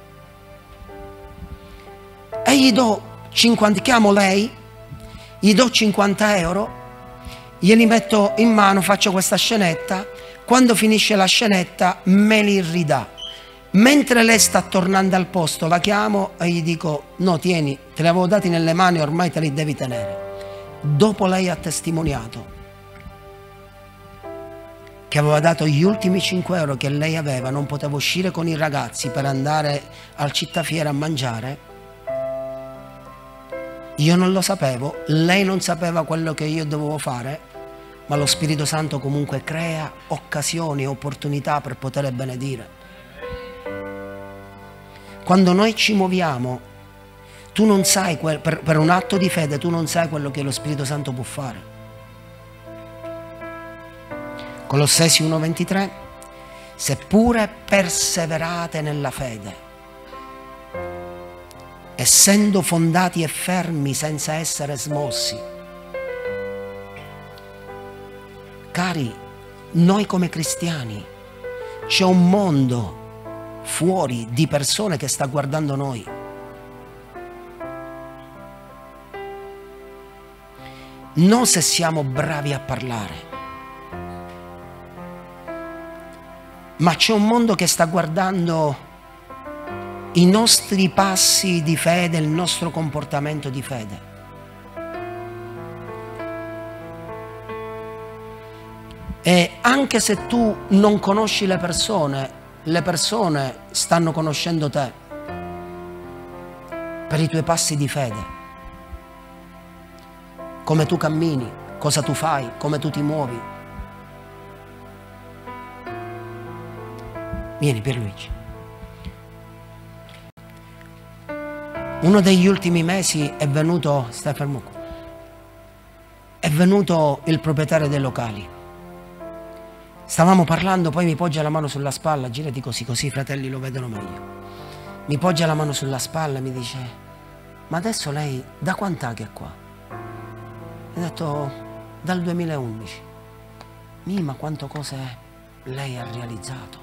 E gli do 50, chiamo lei, gli do 50 euro, glieli metto in mano, faccio questa scenetta. Quando finisce la scenetta me li ridà. Mentre lei sta tornando al posto la chiamo e gli dico, no, tieni, te li avevo dati nelle mani, ormai te li devi tenere. Dopo lei ha testimoniato che aveva dato gli ultimi 5 euro che lei aveva, non poteva uscire con i ragazzi per andare al Cittafiera a mangiare. Io non lo sapevo, lei non sapeva quello che io dovevo fare, ma lo Spirito Santo comunque crea occasioni e opportunità per poter benedire. Quando noi ci muoviamo, tu non sai, per un atto di fede, tu non sai quello che lo Spirito Santo può fare. Colossesi 1,23: seppure perseverate nella fede, essendo fondati e fermi senza essere smossi. Cari, noi come cristiani, c'è un mondo fuori di persone che sta guardando noi. Non se siamo bravi a parlare, ma c'è un mondo che sta guardando i nostri passi di fede, il nostro comportamento di fede. E anche se tu non conosci le persone stanno conoscendo te per i tuoi passi di fede, come tu cammini, cosa tu fai, come tu ti muovi. Vieni Pierluigi. Uno degli ultimi mesi è venuto, stai fermo qua, è venuto il proprietario dei locali. Stavamo parlando, poi mi poggia la mano sulla spalla, girati così, così i fratelli lo vedono meglio. Mi poggia la mano sulla spalla e mi dice: ma adesso lei da quant'è che è qua? Ho detto: dal 2011. Ma quante cose lei ha realizzato.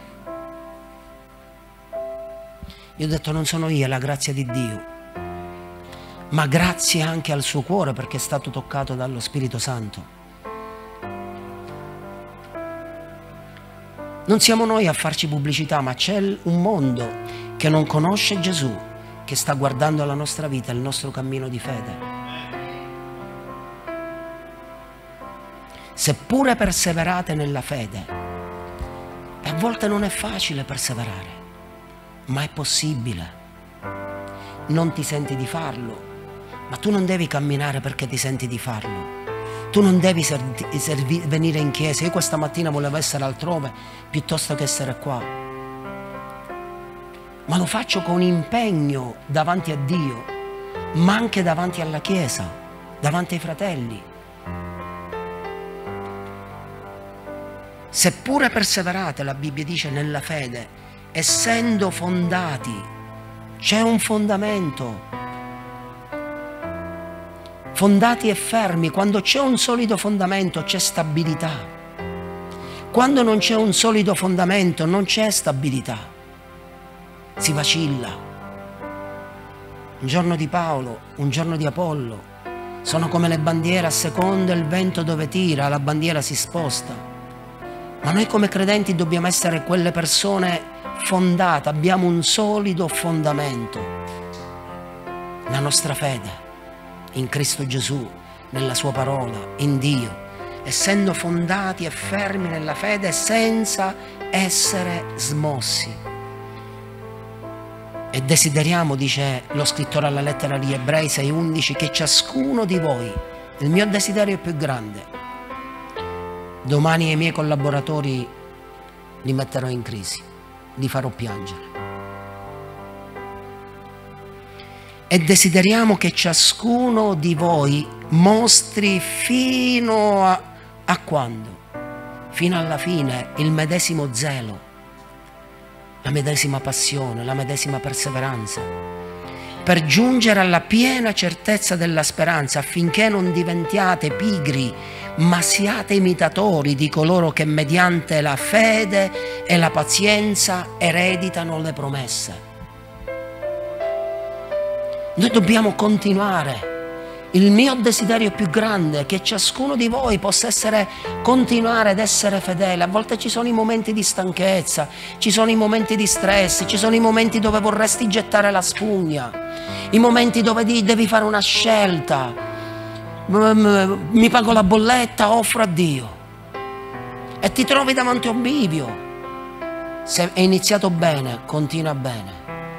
Io ho detto: non sono io, è la grazia di Dio, ma grazie anche al suo cuore, perché è stato toccato dallo Spirito Santo. Non siamo noi a farci pubblicità, ma c'è un mondo che non conosce Gesù, che sta guardando la nostra vita, il nostro cammino di fede. Seppure perseverate nella fede, e a volte non è facile perseverare, ma è possibile. Non ti senti di farlo, ma tu non devi camminare perché ti senti di farlo. Tu non devi venire in chiesa. Io questa mattina volevo essere altrove piuttosto che essere qua, ma lo faccio con impegno davanti a Dio, ma anche davanti alla chiesa, davanti ai fratelli. Seppure perseverate, la Bibbia dice, nella fede, essendo fondati, c'è un fondamento. Fondati e fermi. Quando c'è un solido fondamento c'è stabilità. Quando non c'è un solido fondamento non c'è stabilità, si vacilla. Un giorno di Paolo, un giorno di Apollo sono come le bandiere, a seconda il vento dove tira la bandiera si sposta. Ma noi come credenti dobbiamo essere quelle persone fondate, abbiamo un solido fondamento, la nostra fede in Cristo Gesù, nella sua parola, in Dio, essendo fondati e fermi nella fede senza essere smossi. E desideriamo, dice lo scrittore alla lettera agli Ebrei 6,11, che ciascuno di voi, il mio desiderio più grande, domani i miei collaboratori li metterò in crisi, li farò piangere. E desideriamo che ciascuno di voi mostri fino a quando? Fino alla fine il medesimo zelo, la medesima passione, la medesima perseveranza, per giungere alla piena certezza della speranza, affinché non diventiate pigri, ma siate imitatori di coloro che mediante la fede e la pazienza ereditano le promesse. Noi dobbiamo continuare. Il mio desiderio più grande è che ciascuno di voi possa continuare ad essere fedele. A volte ci sono i momenti di stanchezza, ci sono i momenti di stress, ci sono i momenti dove vorresti gettare la spugna, i momenti dove devi fare una scelta. Mi pago la bolletta, offro a Dio. E ti trovi davanti a un bivio. Se è iniziato bene, continua bene.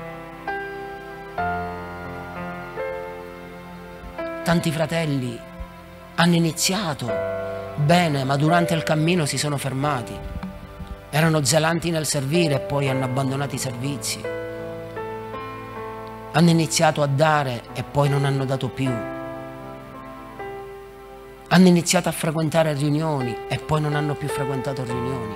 Tanti fratelli hanno iniziato bene, ma durante il cammino si sono fermati. Erano zelanti nel servire e poi hanno abbandonato i servizi. Hanno iniziato a dare e poi non hanno dato più. Hanno iniziato a frequentare riunioni e poi non hanno più frequentato riunioni.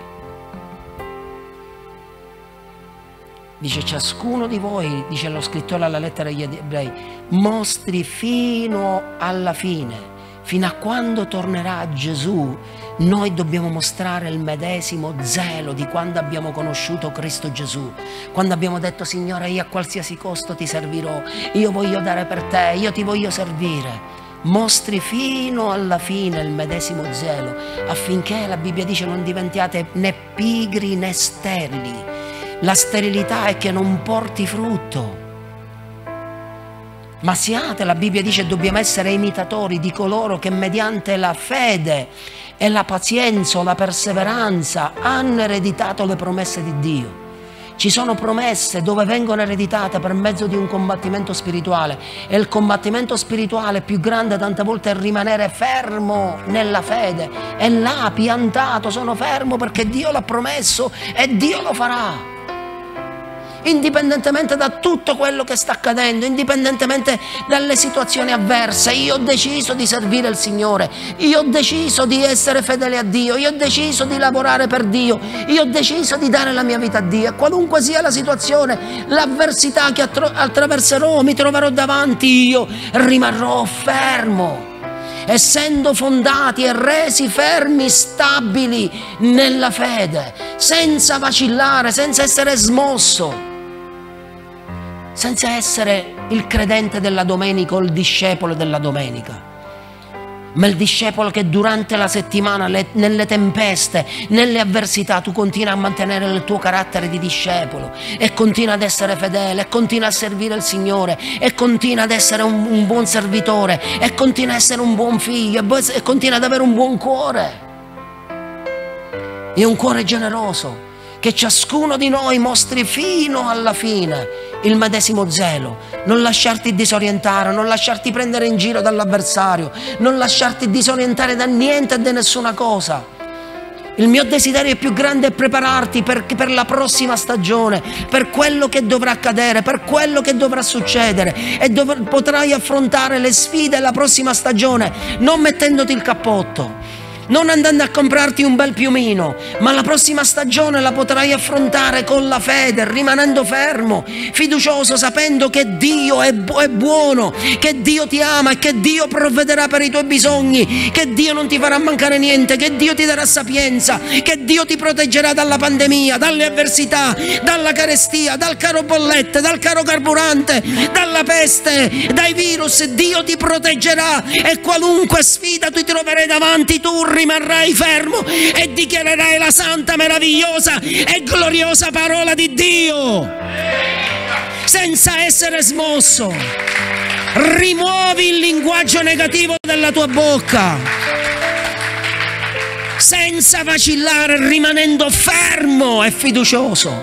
Dice ciascuno di voi, dice lo scrittore alla lettera agli ebrei, mostri fino alla fine, fino a quando tornerà Gesù. Noi dobbiamo mostrare il medesimo zelo di quando abbiamo conosciuto Cristo Gesù, quando abbiamo detto Signore, io a qualsiasi costo ti servirò, io voglio dare per te, io ti voglio servire. Mostri fino alla fine il medesimo zelo, affinché, la Bibbia dice, non diventiate né pigri né sterili. La sterilità è che non porti frutto, ma siate, la Bibbia dice, dobbiamo essere imitatori di coloro che mediante la fede e la pazienza o la perseveranza hanno ereditato le promesse di Dio. Ci sono promesse dove vengono ereditate per mezzo di un combattimento spirituale, e il combattimento spirituale più grande tante volte è rimanere fermo nella fede, e là piantato sono fermo perché Dio l'ha promesso e Dio lo farà. Indipendentemente da tutto quello che sta accadendo, indipendentemente dalle situazioni avverse, io ho deciso di servire il Signore, io ho deciso di essere fedele a Dio, io ho deciso di lavorare per Dio, io ho deciso di dare la mia vita a Dio, e qualunque sia la situazione, l'avversità che attraverserò, mi troverò davanti, io rimarrò fermo, essendo fondati e resi fermi, stabili nella fede, senza vacillare, senza essere smosso, senza essere il credente della domenica o il discepolo della domenica, ma il discepolo che durante la settimana, nelle tempeste, nelle avversità, tu continui a mantenere il tuo carattere di discepolo e continui ad essere fedele, e continui a servire il Signore, e continui ad essere un buon servitore, e continui a essere un buon figlio, e continui ad avere un buon cuore e un cuore generoso. Che ciascuno di noi mostri fino alla fine il medesimo zelo, non lasciarti disorientare, non lasciarti prendere in giro dall'avversario, non lasciarti disorientare da niente e da nessuna cosa. Il mio desiderio più grande è prepararti per la prossima stagione, per quello che dovrà accadere, per quello che dovrà succedere, e potrai affrontare le sfide della prossima stagione non mettendoti il cappotto, non andando a comprarti un bel piumino, ma la prossima stagione la potrai affrontare con la fede, rimanendo fermo, fiducioso, sapendo che Dio è buono, che Dio ti ama e che Dio provvederà per i tuoi bisogni, che Dio non ti farà mancare niente, che Dio ti darà sapienza, che Dio ti proteggerà dalla pandemia, dalle avversità, dalla carestia, dal caro bollette, dal caro carburante, dalla peste, dai virus. Dio ti proteggerà, e qualunque sfida tu ti troverai davanti, tu rimarrai fermo e dichiarerai la santa, meravigliosa e gloriosa parola di Dio senza essere smosso. Rimuovi il linguaggio negativo dalla tua bocca senza vacillare, rimanendo fermo e fiducioso.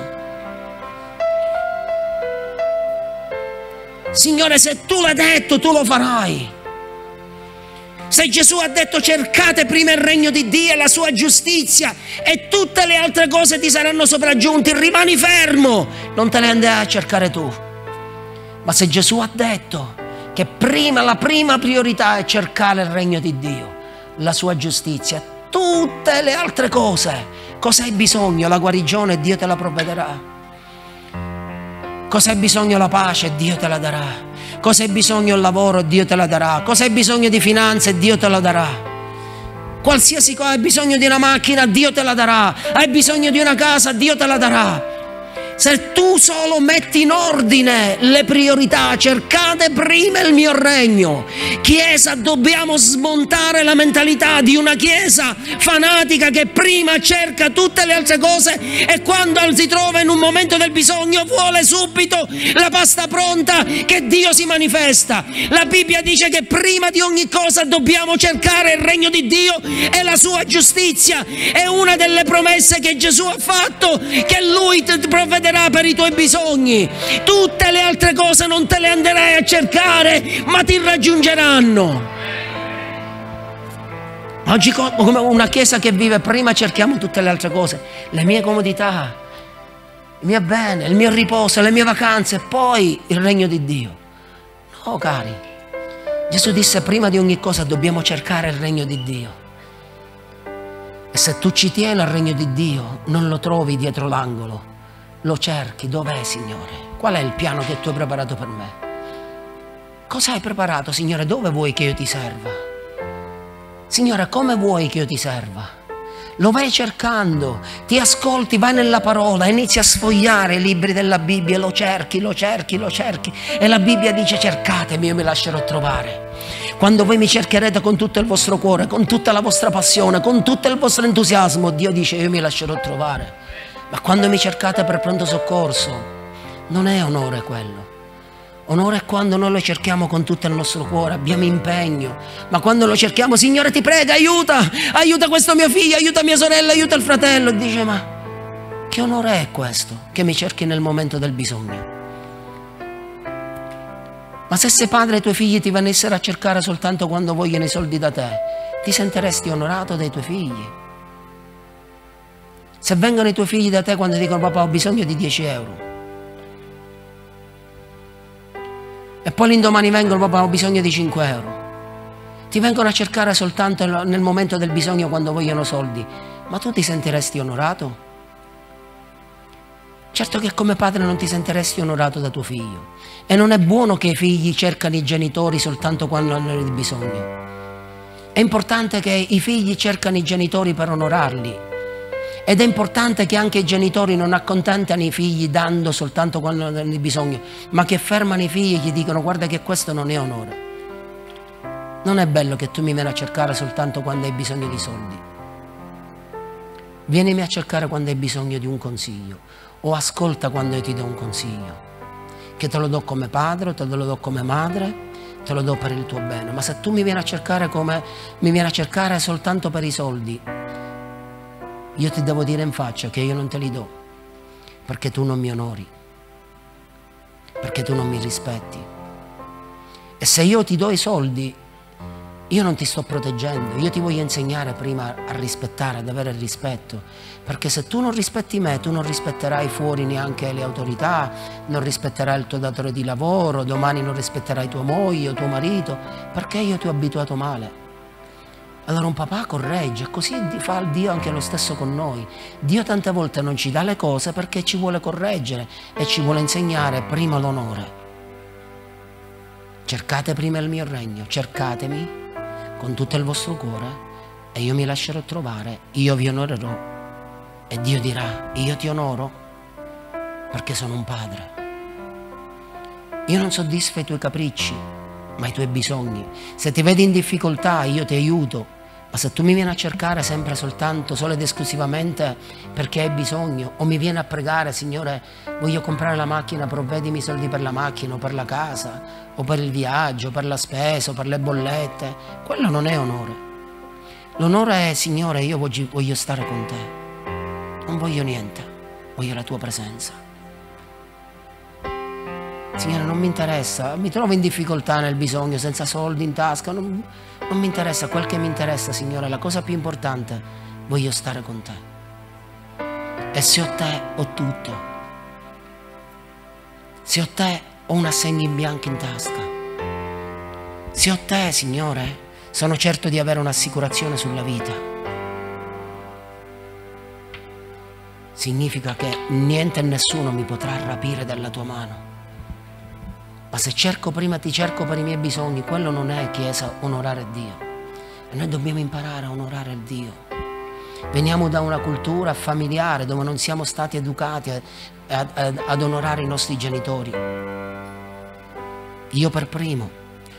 Signore, se tu l'hai detto, tu lo farai. Se Gesù ha detto cercate prima il regno di Dio e la sua giustizia, e tutte le altre cose ti saranno sopraggiunte, rimani fermo, non te le andrai a cercare tu. Ma se Gesù ha detto che la prima priorità è cercare il regno di Dio, la sua giustizia, tutte le altre cose, cosa hai bisogno? La guarigione, Dio te la provvederà. Cosa hai bisogno? La pace, Dio te la darà. Cosa hai bisogno? Il lavoro, Dio te la darà. Cosa hai bisogno di finanze, Dio te la darà. Qualsiasi cosa hai bisogno di una macchina, Dio te la darà. Hai bisogno di una casa, Dio te la darà. Se tu solo metti in ordine le priorità, cercate prima il mio regno. Chiesa, dobbiamo smontare la mentalità di una chiesa fanatica che prima cerca tutte le altre cose e quando si trova in un momento del bisogno vuole subito la pasta pronta, che Dio si manifesta. La Bibbia dice che prima di ogni cosa dobbiamo cercare il regno di Dio e la sua giustizia. È una delle promesse che Gesù ha fatto, che Lui ti provvederà per i tuoi bisogni. Tutte le altre cose non te le andrai a cercare, ma ti raggiungeranno. Oggi, come una chiesa che vive, prima cerchiamo tutte le altre cose, le mie comodità, il mio bene, il mio riposo, le mie vacanze e poi il regno di Dio. No, cari, Gesù disse prima di ogni cosa dobbiamo cercare il regno di Dio. E se tu ci tieni al regno di Dio, non lo trovi dietro l'angolo, lo cerchi. Dov'è, Signore? Qual è il piano che tu hai preparato per me? Cosa hai preparato, Signore? Dove vuoi che io ti serva? Signore, come vuoi che io ti serva? Lo vai cercando, ti ascolti, vai nella parola, inizi a sfogliare i libri della Bibbia, lo cerchi, lo cerchi, lo cerchi. E la Bibbia dice cercatemi, io mi lascerò trovare. Quando voi mi cercherete con tutto il vostro cuore, con tutta la vostra passione, con tutto il vostro entusiasmo, Dio dice io mi lascerò trovare. Ma quando mi cercate per pronto soccorso, non è onore quello. Onore è quando noi lo cerchiamo con tutto il nostro cuore, abbiamo impegno. Ma quando lo cerchiamo, Signore ti prego, aiuta, aiuta questo mio figlio, aiuta mia sorella, aiuta il fratello. E dice, ma che onore è questo che mi cerchi nel momento del bisogno? Ma se sei padre e i tuoi figli ti venissero a cercare soltanto quando vogliono i soldi da te, ti sentiresti onorato dai tuoi figli? Se vengono i tuoi figli da te quando dicono papà ho bisogno di 10 euro e poi l'indomani vengono papà ho bisogno di 5 euro, ti vengono a cercare soltanto nel momento del bisogno quando vogliono soldi, ma tu ti sentiresti onorato? Certo che come padre non ti sentiresti onorato da tuo figlio. E non è buono che i figli cercano i genitori soltanto quando hanno bisogno. È importante che i figli cercano i genitori per onorarli. Ed è importante che anche i genitori non accontentano i figli dando soltanto quando hanno bisogno, ma che fermano i figli e gli dicono guarda che questo non è onore. Non è bello che tu mi vieni a cercare soltanto quando hai bisogno di soldi. Vienimi a cercare quando hai bisogno di un consiglio. O ascolta quando io ti do un consiglio, che te lo do come padre, te lo do come madre, te lo do per il tuo bene. Ma se tu mi vieni a cercare soltanto per i soldi, io ti devo dire in faccia che io non te li do, perché tu non mi onori, perché tu non mi rispetti. E se io ti do i soldi, io non ti sto proteggendo, io ti voglio insegnare prima a rispettare, ad avere rispetto, perché se tu non rispetti me, tu non rispetterai fuori neanche le autorità, non rispetterai il tuo datore di lavoro, domani non rispetterai tua moglie o tuo marito, perché io ti ho abituato male. Allora un papà corregge, così fa Dio anche lo stesso con noi. Dio tante volte non ci dà le cose perché ci vuole correggere e ci vuole insegnare prima l'onore. Cercate prima il mio regno, cercatemi con tutto il vostro cuore e io mi lascerò trovare, io vi onorerò. E Dio dirà, io ti onoro perché sono un padre. Io non soddisfo i tuoi capricci, ma i tuoi bisogni. Se ti vedi in difficoltà, io ti aiuto. Ma se tu mi vieni a cercare sempre soltanto, solo ed esclusivamente perché hai bisogno, o mi vieni a pregare, Signore, voglio comprare la macchina, provvedimi i soldi per la macchina, o per la casa, o per il viaggio, per la spesa, o per le bollette, quello non è onore. L'onore è, Signore, io voglio stare con te, non voglio niente, voglio la tua presenza. Signore, non mi interessa, mi trovo in difficoltà nel bisogno, senza soldi in tasca, non mi interessa, quel che mi interessa, Signore, la cosa più importante, voglio stare con te. E se ho te, ho tutto. Se ho te, ho un assegno in bianco in tasca. Se ho te, Signore, sono certo di avere un'assicurazione sulla vita. Significa che niente e nessuno mi potrà rapire dalla tua mano. Ma se cerco prima, ti cerco per i miei bisogni, quello non è, Chiesa, onorare Dio. E noi dobbiamo imparare a onorare il Dio. Veniamo da una cultura familiare dove non siamo stati educati ad onorare i nostri genitori. Io per primo.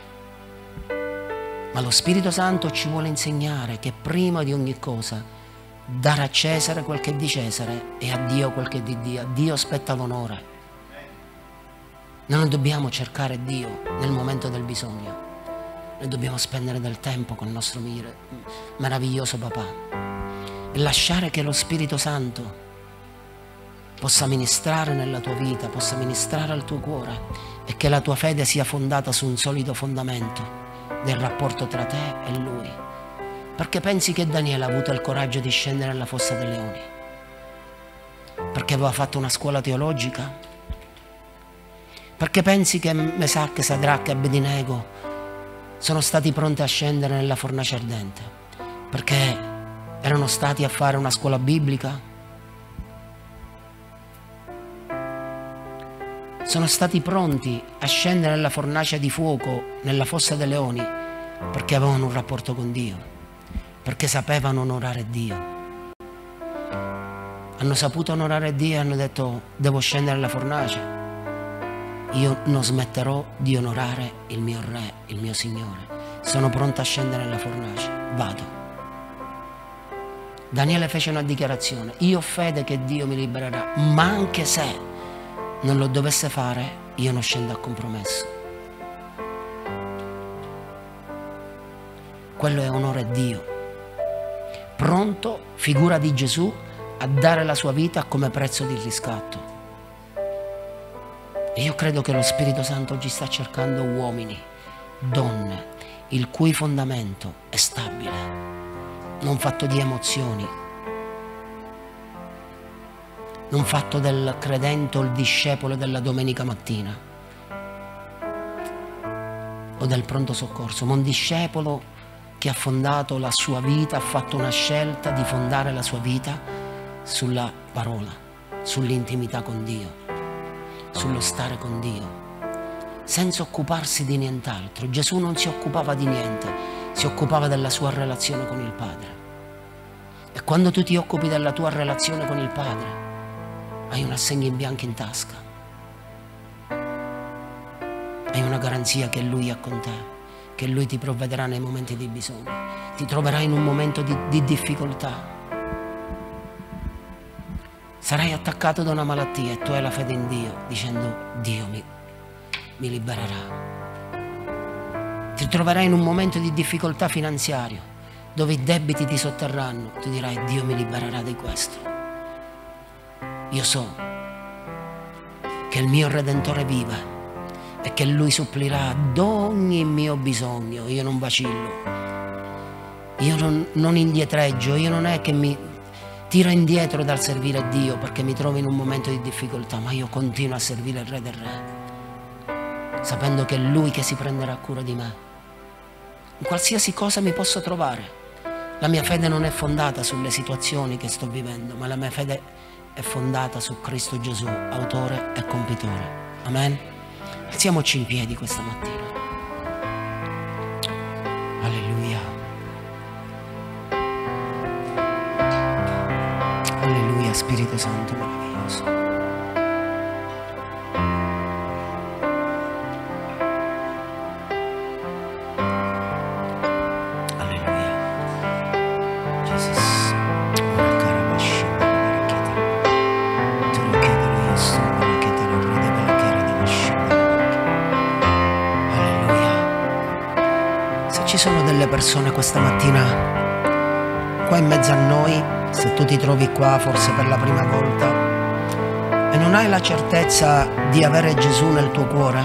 Ma lo Spirito Santo ci vuole insegnare che prima di ogni cosa dare a Cesare quel che è di Cesare e a Dio quel che è di Dio. A Dio spetta l'onore. Noi non dobbiamo cercare Dio nel momento del bisogno. Noi dobbiamo spendere del tempo con il nostro meraviglioso papà e lasciare che lo Spirito Santo possa ministrare nella tua vita, possa ministrare al tuo cuore e che la tua fede sia fondata su un solido fondamento del rapporto tra te e Lui. Perché pensi che Daniele ha avuto il coraggio di scendere nella fossa dei leoni? Perché Perché aveva fatto una scuola teologica? Perché pensi che Mesacche, Sadracca e Abednego sono stati pronti a scendere nella fornace ardente? Perché erano stati a fare una scuola biblica? Sono stati pronti a scendere nella fornace di fuoco, nella fossa dei leoni, perché avevano un rapporto con Dio, perché sapevano onorare Dio. Hanno saputo onorare Dio e hanno detto: devo scendere nella fornace, io non smetterò di onorare il mio Re, il mio Signore. Sono pronto a scendere nella fornace, vado. Daniele fece una dichiarazione: io ho fede che Dio mi libererà, ma anche se non lo dovesse fare, io non scendo a compromesso. Quello è onore a Dio. Pronto, figura di Gesù, a dare la sua vita come prezzo di riscatto. E io credo che lo Spirito Santo oggi sta cercando uomini, donne, il cui fondamento è stabile, non fatto di emozioni, non fatto del credente o il discepolo della domenica mattina o del pronto soccorso, ma un discepolo che ha fondato la sua vita, ha fatto una scelta di fondare la sua vita sulla parola, sull'intimità con Dio, sullo stare con Dio, senza occuparsi di nient'altro. Gesù non si occupava di niente, si occupava della sua relazione con il Padre. E quando tu ti occupi della tua relazione con il Padre, hai un assegno in bianco in tasca, hai una garanzia che Lui è con te, che Lui ti provvederà nei momenti di bisogno, ti troverai in un momento di difficoltà, sarai attaccato da una malattia e tu hai la fede in Dio, dicendo: Dio mi libererà. Ti troverai in un momento di difficoltà finanziario, dove i debiti ti sotterranno, tu dirai: Dio mi libererà di questo. Io so che il mio Redentore vive e che Lui supplirà ad ogni mio bisogno. Io non vacillo, io non indietreggio, io non è che mi tiro indietro dal servire Dio perché mi trovo in un momento di difficoltà, ma io continuo a servire il Re del Re, sapendo che è Lui che si prenderà cura di me. In qualsiasi cosa mi posso trovare, la mia fede non è fondata sulle situazioni che sto vivendo, ma la mia fede è fondata su Cristo Gesù, autore e compitore. Amen? Alziamoci in piedi questa mattina. Alleluia. Alleluia, Spirito Santo meraviglioso. Ci sono delle persone questa mattina qua in mezzo a noi, se tu ti trovi qua forse per la prima volta e non hai la certezza di avere Gesù nel tuo cuore,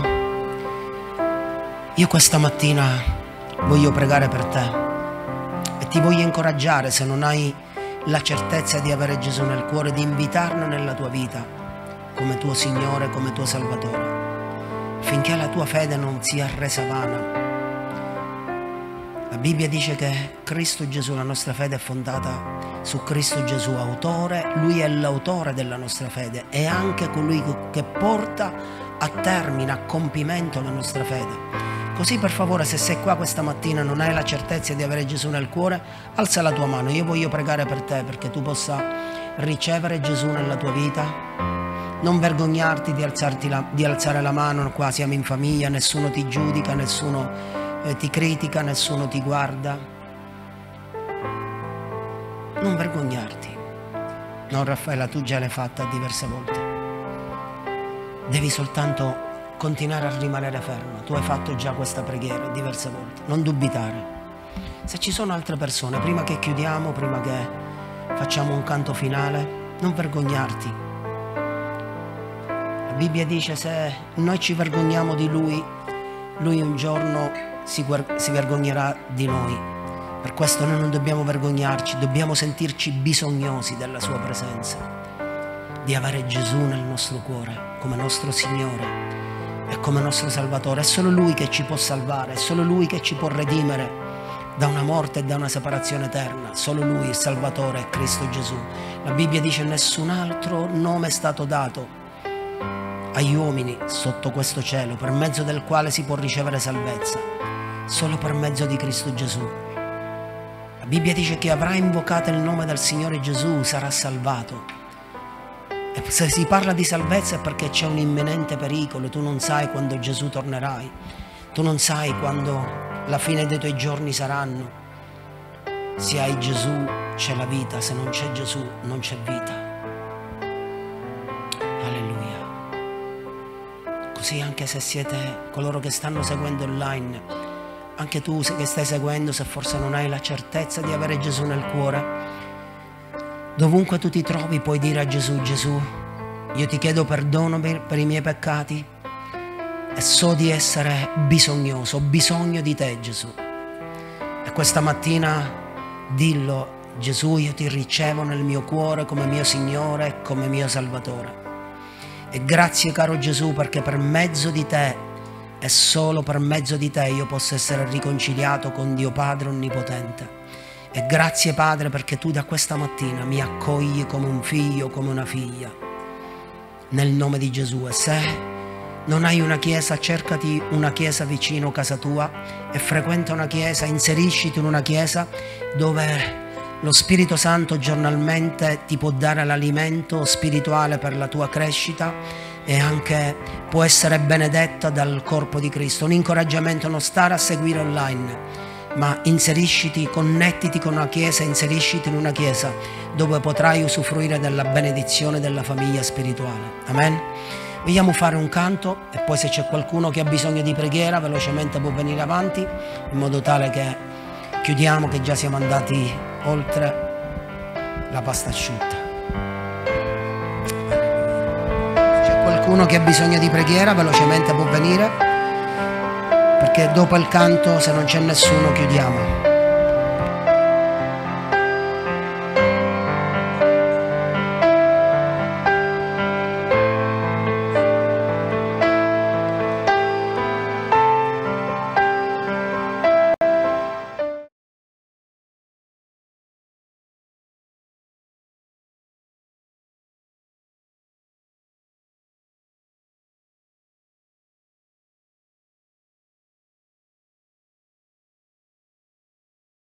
io questa mattina voglio pregare per te e ti voglio incoraggiare, se non hai la certezza di avere Gesù nel cuore, di invitarlo nella tua vita come tuo Signore, come tuo Salvatore, finché la tua fede non sia resa vana. La Bibbia dice che Cristo Gesù, la nostra fede è fondata su Cristo Gesù, autore, Lui è l'autore della nostra fede, è anche colui che porta a termine, a compimento la nostra fede. Così per favore, se sei qua questa mattina e non hai la certezza di avere Gesù nel cuore, alza la tua mano, io voglio pregare per te perché tu possa ricevere Gesù nella tua vita. Non vergognarti di alzare la mano, qua siamo in famiglia, nessuno ti giudica, nessuno ti critica, nessuno ti guarda. Non vergognarti. No, Raffaella, tu già l'hai fatta diverse volte. Devi soltanto continuare a rimanere ferma. Tu hai fatto già questa preghiera diverse volte. Non dubitare. Se ci sono altre persone, prima che chiudiamo, prima che facciamo un canto finale, non vergognarti. La Bibbia dice: se noi ci vergogniamo di Lui, Lui un giorno si vergognerà di noi. Per questo noi non dobbiamo vergognarci, dobbiamo sentirci bisognosi della sua presenza. di avere Gesù nel nostro cuore come nostro Signore e come nostro Salvatore. È solo Lui che ci può salvare, è solo Lui che ci può redimere da una morte e da una separazione eterna. Solo Lui, il Salvatore, è Cristo Gesù. La Bibbia dice: nessun altro nome è stato dato agli uomini sotto questo cielo per mezzo del quale si può ricevere salvezza, solo per mezzo di Cristo Gesù. La Bibbia dice che avrà invocato il nome del Signore Gesù sarà salvato. E se si parla di salvezza è perché c'è un imminente pericolo. Tu non sai quando Gesù tornerai, tu non sai quando la fine dei tuoi giorni saranno. Se hai Gesù c'è la vita, se non c'è Gesù non c'è vita. Alleluia. Così anche se siete coloro che stanno seguendo online, anche tu che stai seguendo, se forse non hai la certezza di avere Gesù nel cuore, dovunque tu ti trovi puoi dire a Gesù: Gesù, io ti chiedo perdono per i miei peccati e so di essere bisognoso, ho bisogno di te, Gesù. E questa mattina dillo: Gesù, io ti ricevo nel mio cuore come mio Signore e come mio Salvatore. E grazie, caro Gesù, perché per mezzo di te e solo per mezzo di te io posso essere riconciliato con Dio Padre Onnipotente. E grazie, Padre, perché tu da questa mattina mi accogli come un figlio, come una figlia, nel nome di Gesù. E se non hai una chiesa, cercati una chiesa vicino a casa tua e frequenta una chiesa, inserisciti in una chiesa dove lo Spirito Santo giornalmente ti può dare l'alimento spirituale per la tua crescita e anche può essere benedetta dal corpo di Cristo. Un incoraggiamento: non stare a seguire online, ma inserisciti, connettiti con una chiesa, inserisciti in una chiesa dove potrai usufruire della benedizione della famiglia spirituale. Amen. Vogliamo fare un canto e poi se c'è qualcuno che ha bisogno di preghiera velocemente può venire avanti, in modo tale che chiudiamo, che già siamo andati oltre la pasta asciutta. Se c'è qualcuno che ha bisogno di preghiera velocemente può venire, perché dopo il canto, se non c'è nessuno, chiudiamo.